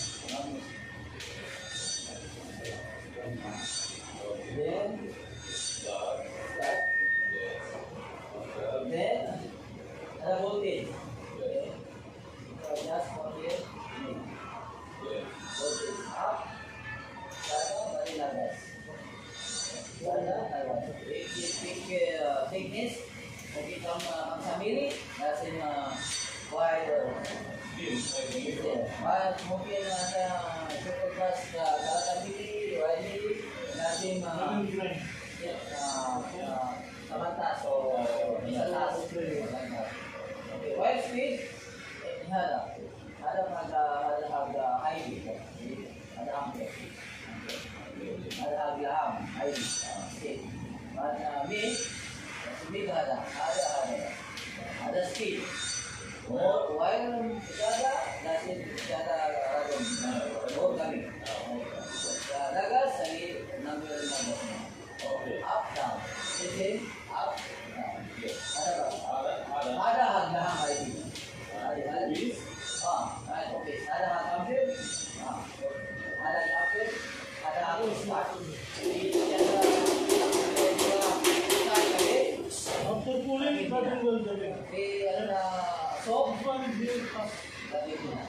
Then Start. start. Yes. After. Then ada voltage. Okay. So just for here. Yes. Voltage up. Sana balik lagas. Sana lagas. Big big uh, thickness. Mungkin kamu ang samili nasin uh, wide. Steam, I think. Mas mungkin ada cukup pas kata pilih wajib nasim Nothing behind. samantas o sa taas. Okay, wide speed ada ada pada ada harga highway ada hampir ada harga ham highway speed pada mid speed ada ada ada ada speed. Oh, while jaga nasin jaga ragon. Oh, kami. Jaga sagi nambil nama. Okay. Up down. Sisi up down. Ada apa? Ada, ada. Ada harga ham ini. Ada ada. Please. Ah, right, okay. Ada harga hampir. Ah, ada hampir. Ada harga start. Ini jaga. After pulling, it doesn't will the way. Okay, ada so. This one is very fast. Lagi punya.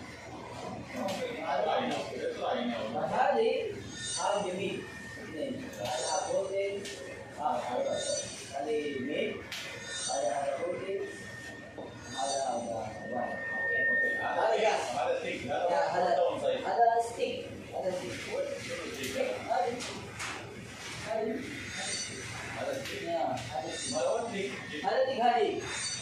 I know. That's why I know. Matahari ang demi. Ada protein, ah, ada kali meat, ada ada protein, ada ada wine. Okay, Okay. ada Ada gas, Ada stick. ya Ada ada down side. ada stick, ada stick. Stick. Ada, ada, Ada stick. ya, ada stick. My own stick. Ada tiga hari.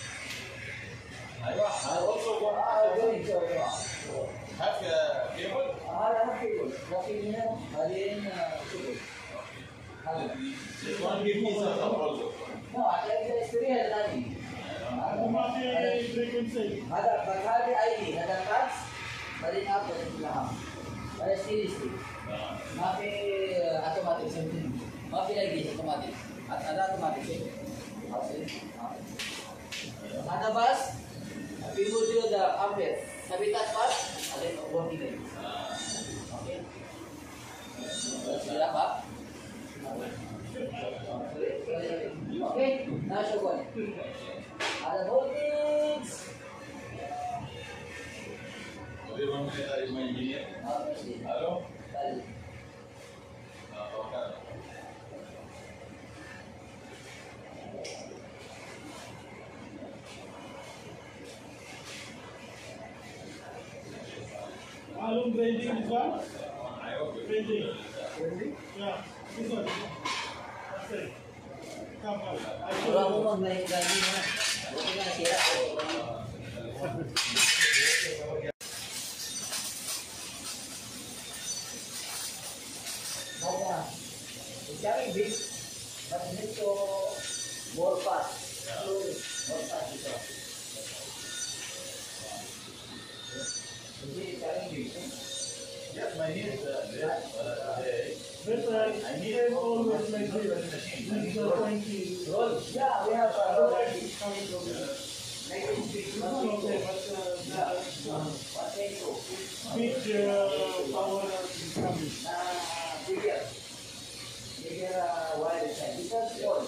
I wa- I also want Ah, going to have a cable. ada hari itu, tapi ini hari ini cukup. This one give me some also. No, ada yang istri ada tadi. Automatic frequency. Ada bakal I D, ada cards, balik apa yang bilang. Ada series tu. Ah. Mafi otomatis sebenarnya. Mafi lagi otomatis. Ada otomatis ya. Ada bus, tapi muncul ada hampir. Tapi tak pas, ada nomor tiga. Oke. Sudah pak? Oke, nah coba. Ada voltage. Jadi mana dari main engineer? Ah, mesti. Halo. Tadi. Ah, okay. How long grinding this one? I hope you Grinding. Yeah, this one. That's it. Come, come. I Kalau show mau main lagi mana? Bukan kan siap. Ada. Cari big, but need to more fast. Slowly, more fast gitu. Jadi cari big. Yes, my need is uh, there. Uh, there. But uh, I need always like this. This is the twenty. Roll. Yeah, we have a roll. Coming from this. nineteen speed, No, one no, point but two. uh, Yeah, the uh, one point two. speed uh, power is coming. Na bigger. Bigger uh, wire inside. This is small.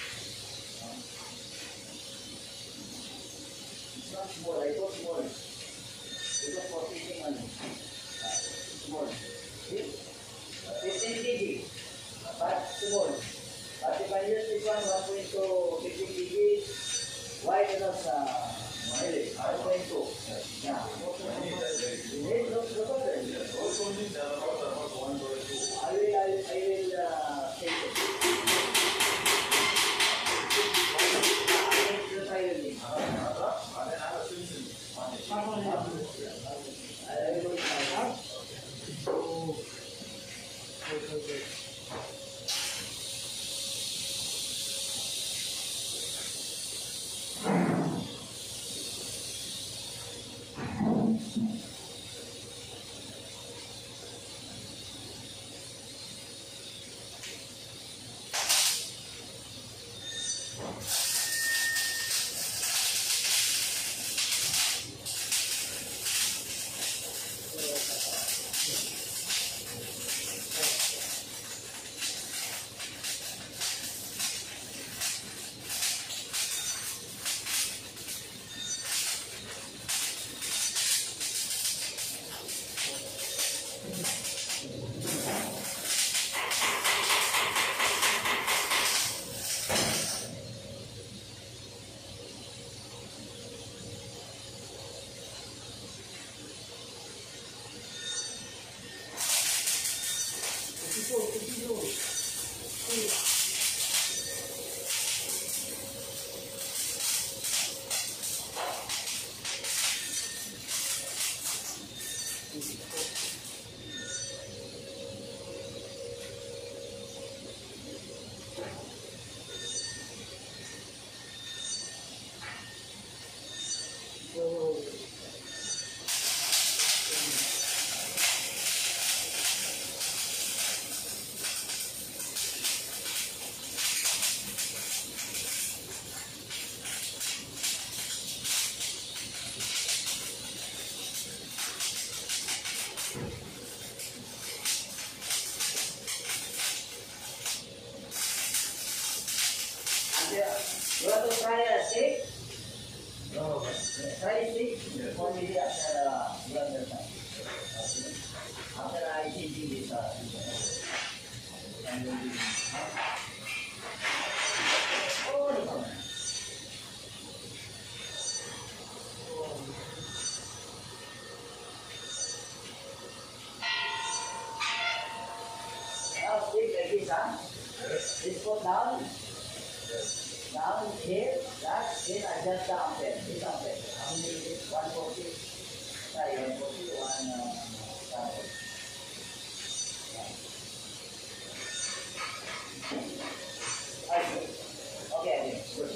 It's not small, I thought small. Because for fishing only. Uh, small. See? fifteen kilograms. But small. But if I use this one, one point two, fifteen kilograms, wide enough sa one point two. Yeah. Need no problem. Also need the water about one point two. I will, I will, I will uh, take it. I will try with it. How many of you? I will do it myself. Oh, okay, okay. You want to try a stick? No. Try a stick? Only after uh, you understand. Okay. After I teach you this, uh, and then you oh, the corner. Now stick like this, huh? Yes. This foot down. Yes. Down here, that, then adjust the ampere. This ampere. How many is it? one forty. Sorry, one forty, one uh, sample. Okay, okay, good.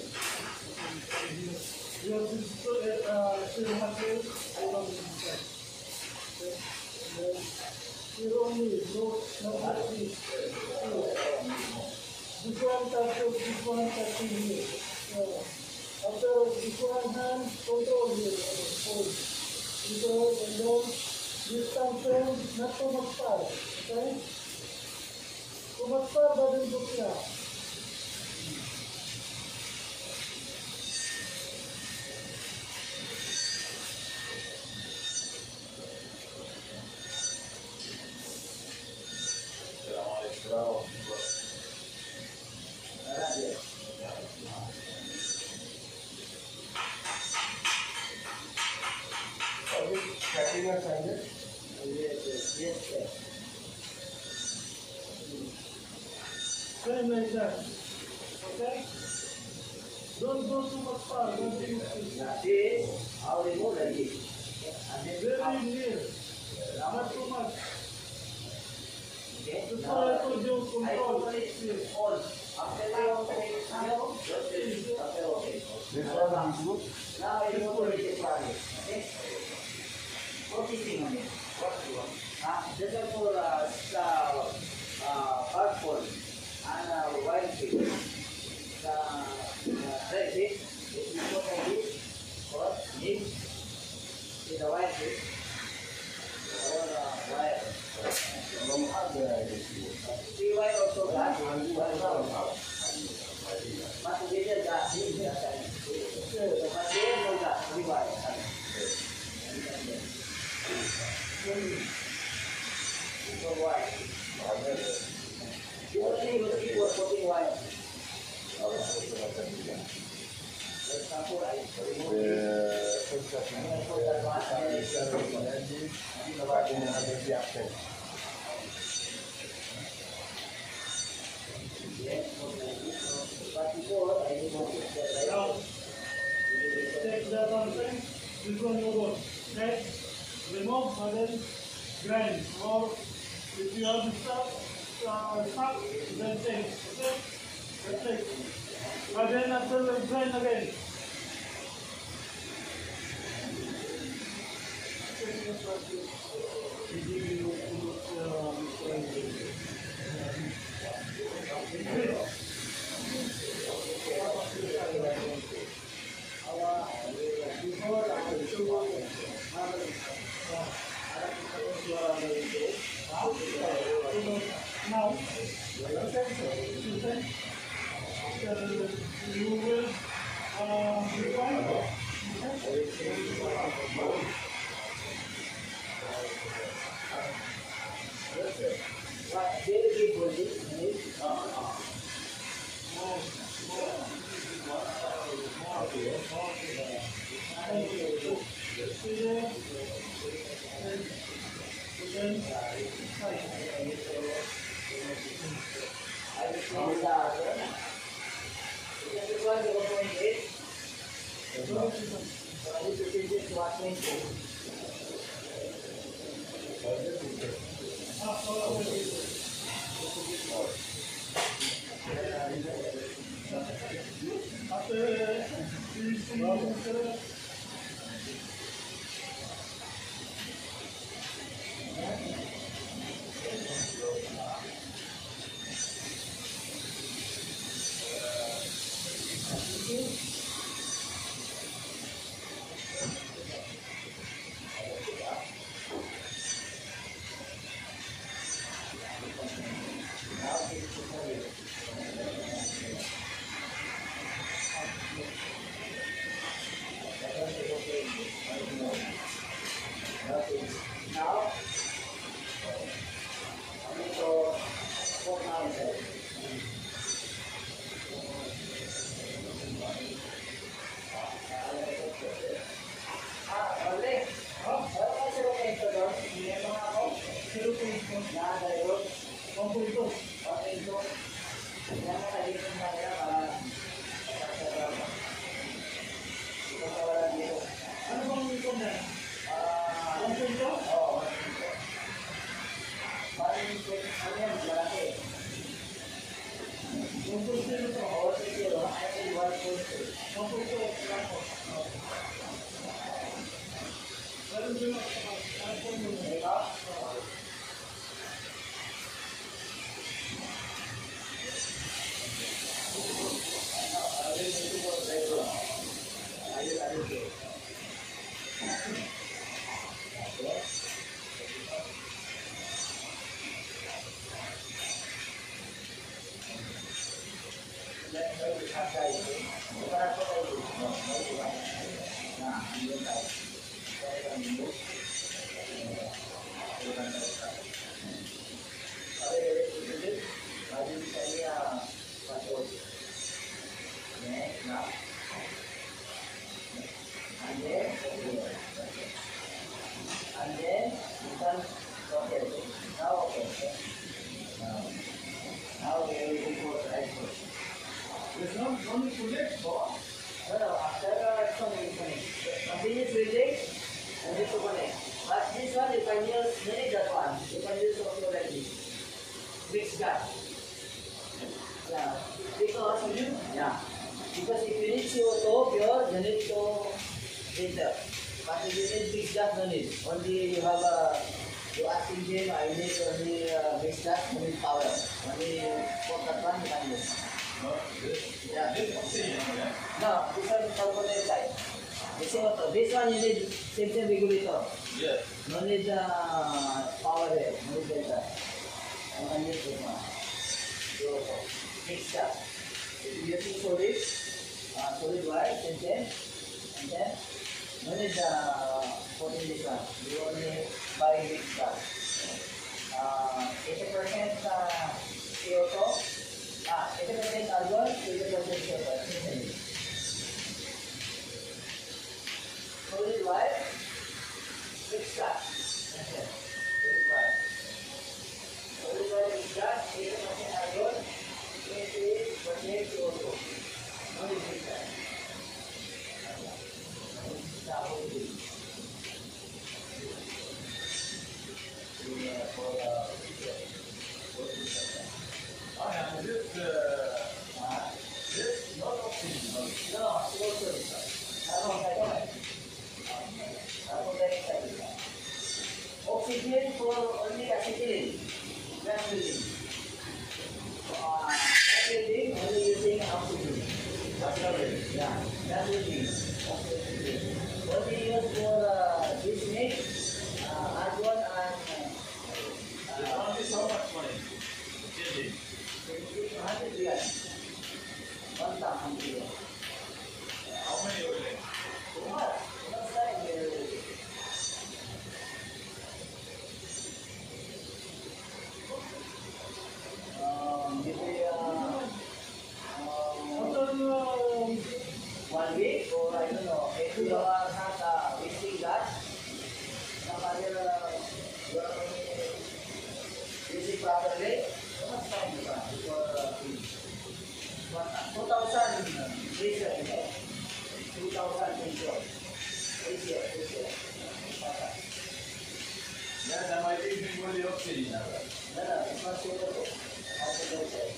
You have to put it, uh, still have to hold on to the side. You don't need, no, no, this. This one touches, this one touching here. So, after this one hand, control here, hold. Control, and then this tension, not too much far, okay? Too much far doesn't look enough. Same like that. Okay? Don't go too much far. Don't be Now this, how we move like this. And then very up. near. Not too much. Okay? That's Now, why I told you I control. put it all. After now, just this. After okay. This one is good. Now you move to this one. Okay? Focusing on it. Ah, this is for uh, uh, uh, purple and uh, white fish. The uh, red fish, if you put like this, wire. Three wire also gas, one ground. Material gas, material no gas, three wire. So wire. You only use it for putting wire. For example, I but before I did not put that Now, right. take that one thing, this one you go. Take, remove, and then grind. Or if you have the stuff, uh, stuff, then take. Okay? That's it. And then after the grind again. Now, you will uh, refine But very big body, is I will change the other. This one zero point eight. So I need to change it to one point two. Now, I need to put now there. Ah, Welding. Oh, ano zero point two doon? Meron mga ako? zero point one. Na, dahil one point two. okay, so, yan ang nagiging kanya para makasarap. Ito sa wala dito. Ano bang ito na? Ah, one point two? oo. Parang ano yan, malaki. one point zero to. Oo, zero. I mean, one point two. one point two. one point two. Meron din ako. one point two. Ikaw? Ayun, ayun. And then, and then you can okay. Now okay. Now, now we will go to right foot. There's no only to let go. No, no, after uh, it's only connect. Continue building and this to connect. But this one you can use, you need that one. You can use also like this. Mix gas. Yeah. Because, yeah. Because if you need C O two pure, you need to filter. But if you need mixed gas, no need. Only you have a, you asking him, I need only uh, mixed gas, no need power. Only for that one you can use. Yeah. No, this one is carbon dioxide. This auto. This one you need same same regulator. Yes. No need uh, power there. No need data. You can use this one. The auto. Fix that. If you're using solid, uh, solid wire, same same. And then no need uh, putting this one. You only buy this one. Uh, eighty percent uh, C O two. Ah, eighty percent argon, twenty percent C O two. Solid wire, fixed cut. Okay. Solid wire. Solid wire fixed cut, eighty percent argon, twenty percent C O two. Solid fixed cut. For uh, Oh, yeah, this, uh, uh, this, not oxygen. no, it's also this one. Carbon dioxide. Carbon dioxide. Oxygen for only acetylene. Gas building. Uh, gas building only using oxygen. Gas building. Yeah. Gas building. Oxygen. Only used for uh, this mix, uh, argon and This uh, one is how much money? Changing. one hundred riyal. One thousand riyal. How many welding? Too much. Too much time. Um, maybe uh, um, one week or I don't know, if you are not uh, wasting that, somebody uh, you are using properly, how much time you have before uh, finish? two thousand this year, you know, two thousand this year, this year, this year. Yes, I might be using the oxygen. No, no, it's not suitable. How to do it?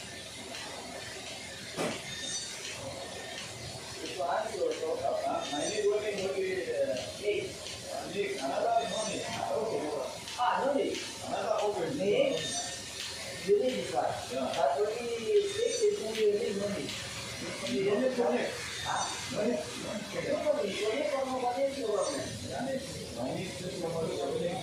This one, you go up. Uh, I need welding only uh, Eight. I need another money. Ah, no need. Another oven. Need. You need this one. Yeah. But only six is only you need no need. You don't need to connect. Ah, No need. no problem. You need from what is your problem? I need to do welding.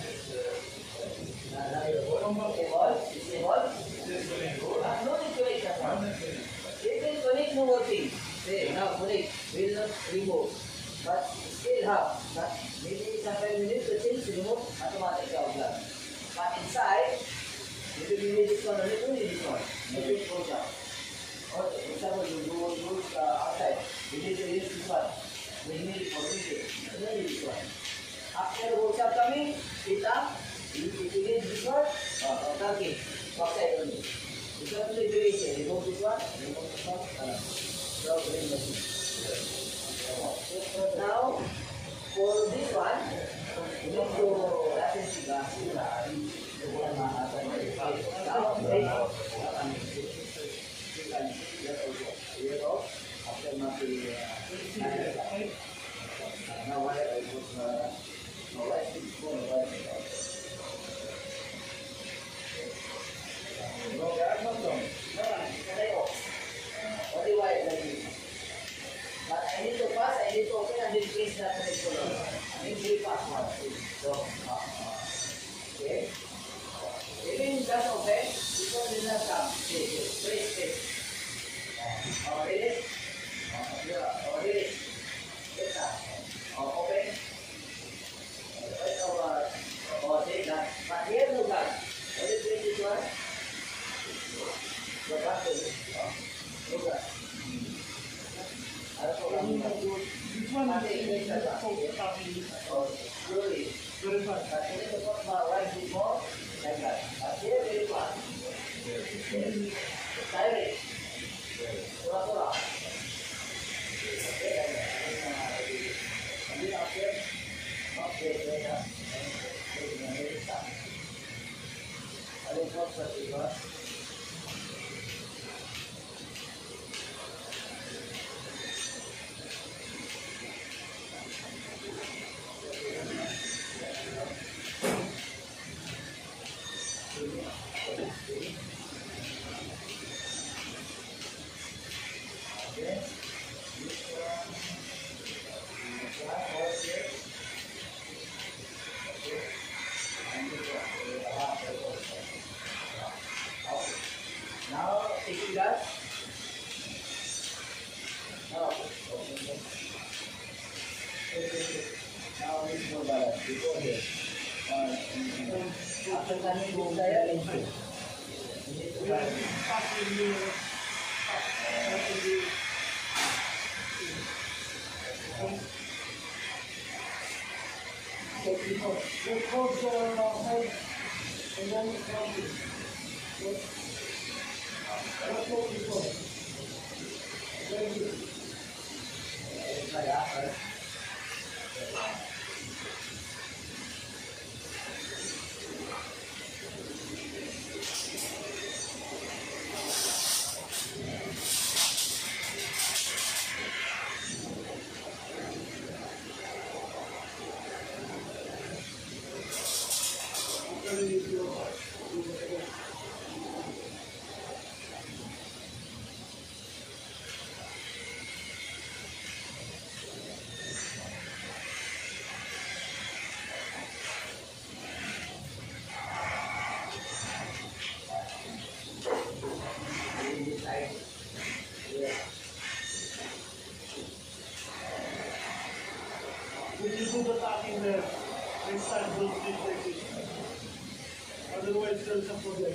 Evolve, is evolve. This welding good. Ah, no need to make that one. It will connect no working. Say, now connect. Will not remove. But still have. But maybe sometimes you need to change remove automatic outlet. But inside, maybe you need this one, only you need this one. Maybe it goes out. Or for example, you do use uh, outside. You need to use this one. We need it for heating. You need this one. After works are coming, it up. You you need this one. Uh, turkey. Outside only. This one only very easy. Remove this one. Remove this one. Uh, so very machine. Now, for this one, you need to reference gas. After nothing, now why I put uh, no light is going right. No, there are no some. No, can I off? Only why like this. But I need to pass, I need to open, and then place that connection. I need to pass one. So, uh, uh, okay. Even just open, this one will not come. Okay, okay. Place, place. Uh, release. Uh, yeah, or release. Take that. Uh, open. Right over. Or take that. But here, no gun. Only place this one. Go back to this. Uh, no gun. Which one is the Or slowly. very fast? But you need to put my right foot more like that. But here, very fast. Direct. Pura-pura. Okay, like that. And then after, okay, like that. And then very fast. I will cross that because okay. This one. after coming to Saya, into. Hindi to We buy. are passing the passing the So, before. Just hold the head and then count it. Just hold before. Very good. Kaya, ah, If you do the tacking there, next time don't keep like this. Otherwise there's a problem.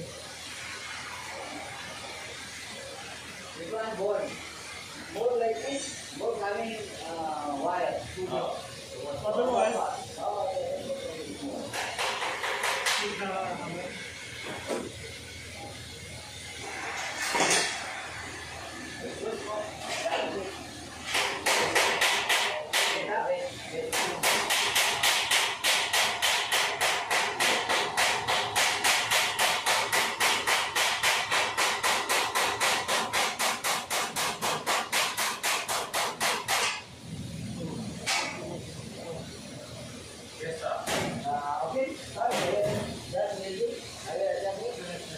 this one more, more like this, more coming uh, wire. Otherwise, Oh, yeah, yeah, yeah. with the hammer. Yes, sir. Uh, okay, okay, that's really, I will adjust it.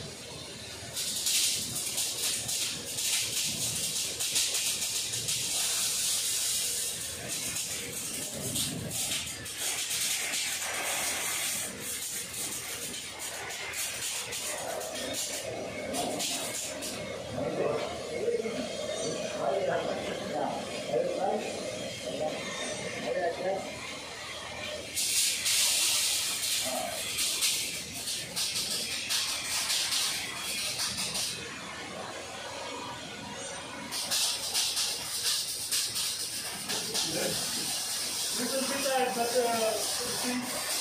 Little bit tired, but uh, see,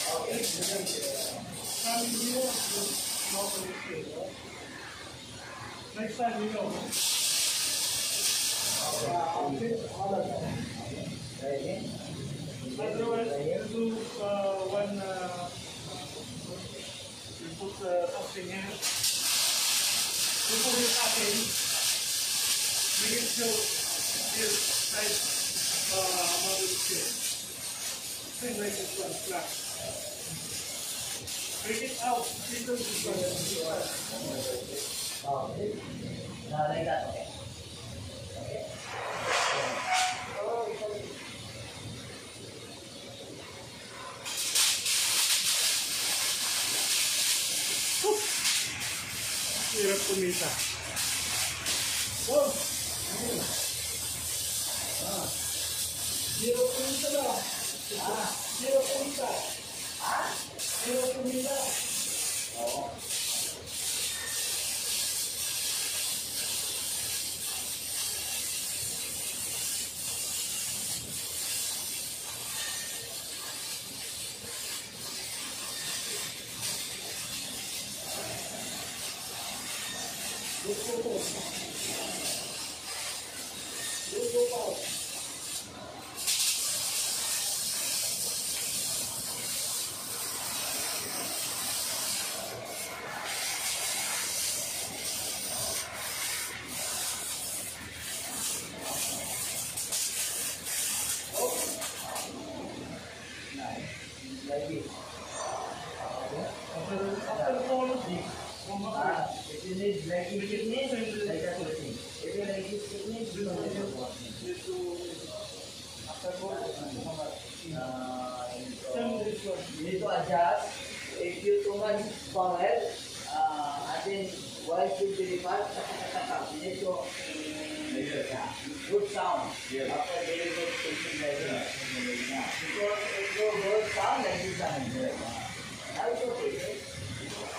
coming here, just not an issue. Next time we know. Otherwise, you do uh, one, uh, you put uh, something here. Before you cut in, make it so this side uh, model shape. Same like this one, flat. Break it out, little this one, this one. Oh, this? No, like that, okay. Okay. Oh, it's okay. Hirap kumita. Oh! Ah. Zero kumita na. Ah, zero kumita. Ah? Zero kumita. Oo. Let's go to. Let's go out. Like this. After, after all of this, one more Ah, if you need like this thickness, like that you think. If you like this thickness, you don't need to wash it. this to after all of this, one more. Uh, Same this one. you need to adjust. If you too much power, uh, I think voice will be fast. You need to yeah, good sound. Yes. After very good patient like that. Yeah. Because if you good sound like this, I mean, now it's okay.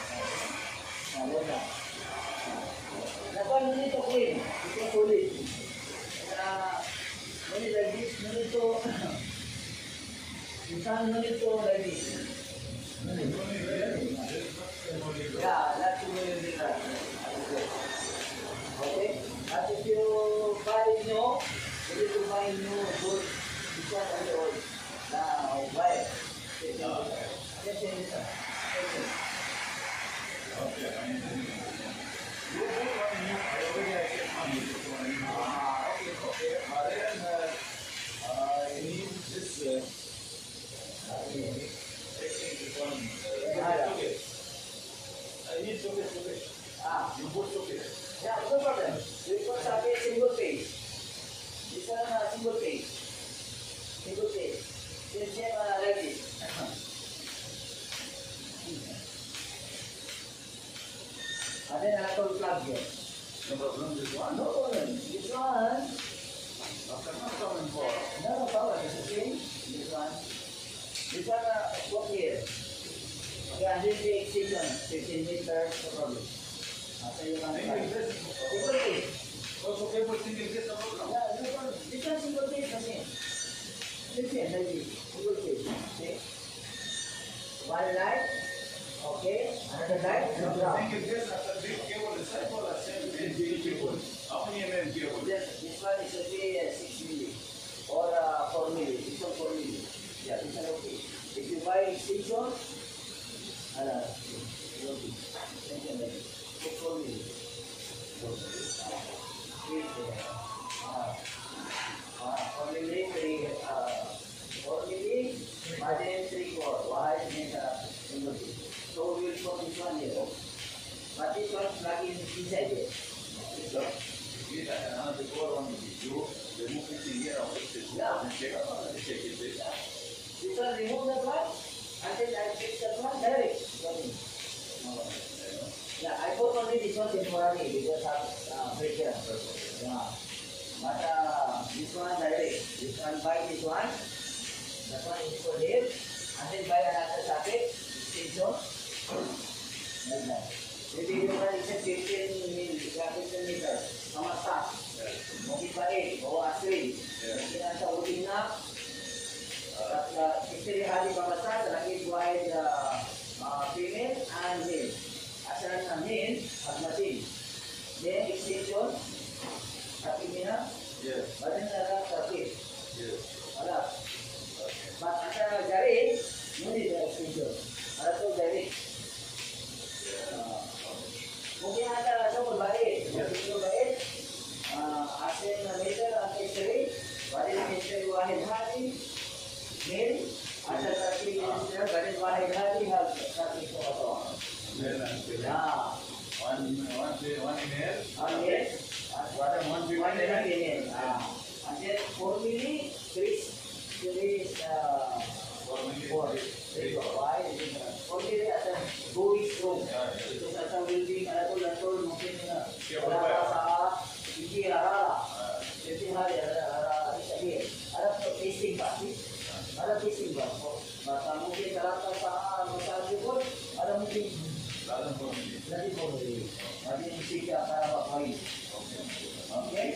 Ada. socket. I need socket, socket. Ah, You put socket. yeah, no problem. We put socket single phase. This one uh, single phase. Single phase. This same uh, like this. And then another plug here. No problem, this one. No problem. This one. After not coming for. No, no problem. It's the same. This one. This one, uh, put here. Okay, and this is the extension. fifteen meters, no problem. After you can Single phase. Single phase. Also, cable single phase, no problem. Yeah, no problem. This one single phase, the same. The same, like this. Single phase. Okay. One light. Okay. Another light. No ground. Single phase, after big cable inside for the same big cable. How many mm cable? This, this one is okay, uh, six milli or uh, four milli. This one four milli. Yeah, this one okay. If you buy extension, uh, okay. Extension like this. Take four milli. Three, uh, uh, four milli, three, uh, four milli, margin three four. Why is it uh, single piece? So we will put this one here. But this one plug in inside here. This one. Yes, I can have the core on you. Remove it in here, I'll fix it. Yeah. And check, check it. This one remove that one, and then I fix that one direct. Yeah, I put only this one temporarily because of uh, pressure. Yeah. But uh, this one direct. This one buy this one. That one is for here. And then buy another socket. Extension. Like that. Maybe you want to set fifteen meters. How much stuff? Mungkin baik, bawa asli. Mungkin ada uling nak. Isteri hari pembahasan lagi buat female and male. Asal male asmatin. Then extension. Tapi mina. Yes. Badan ada tapi. Yes. Ada. But asal jari, mungkin ada extension. Ada tu jari. Mungkin ada sumber baik, sumber baik. Asal meter atau isteri, badan isteri wahid hati, mil. Asal laki isteri badan wahid hati hal laki semua. Ya, One, one, one male. one mil, What a one one mil. Ah, asal four mili, three, three, Four minutes. four. Why? Four mili asal two is two. Itu asal welding ada tu lantul mungkin na. Ada sa iki ada. Jadi hari ada ada ini ada pasting pasti. Ada pasting ba. Maka mungkin terasa sa masa pun ada mungkin Rather four minutes. lagi boleh. Nanti mesti kita akan apa poin. Okay?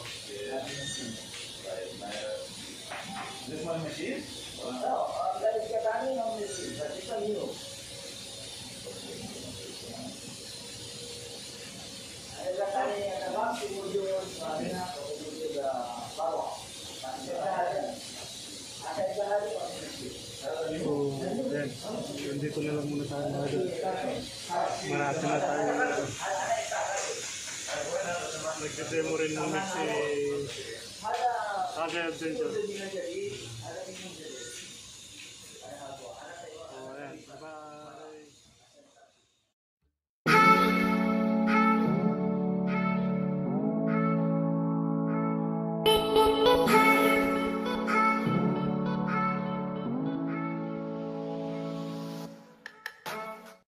Right. This one machine? No, dari sekarang ini non mesin, tapi kita minum. Ada kali ada waktu muncul ada muncul bawah. Ada ada kali So, yan. Nandito na lang muna tayo mga idol. Marami na tayo. Nagdedemo rin muna si ada Aga Adventure. jadi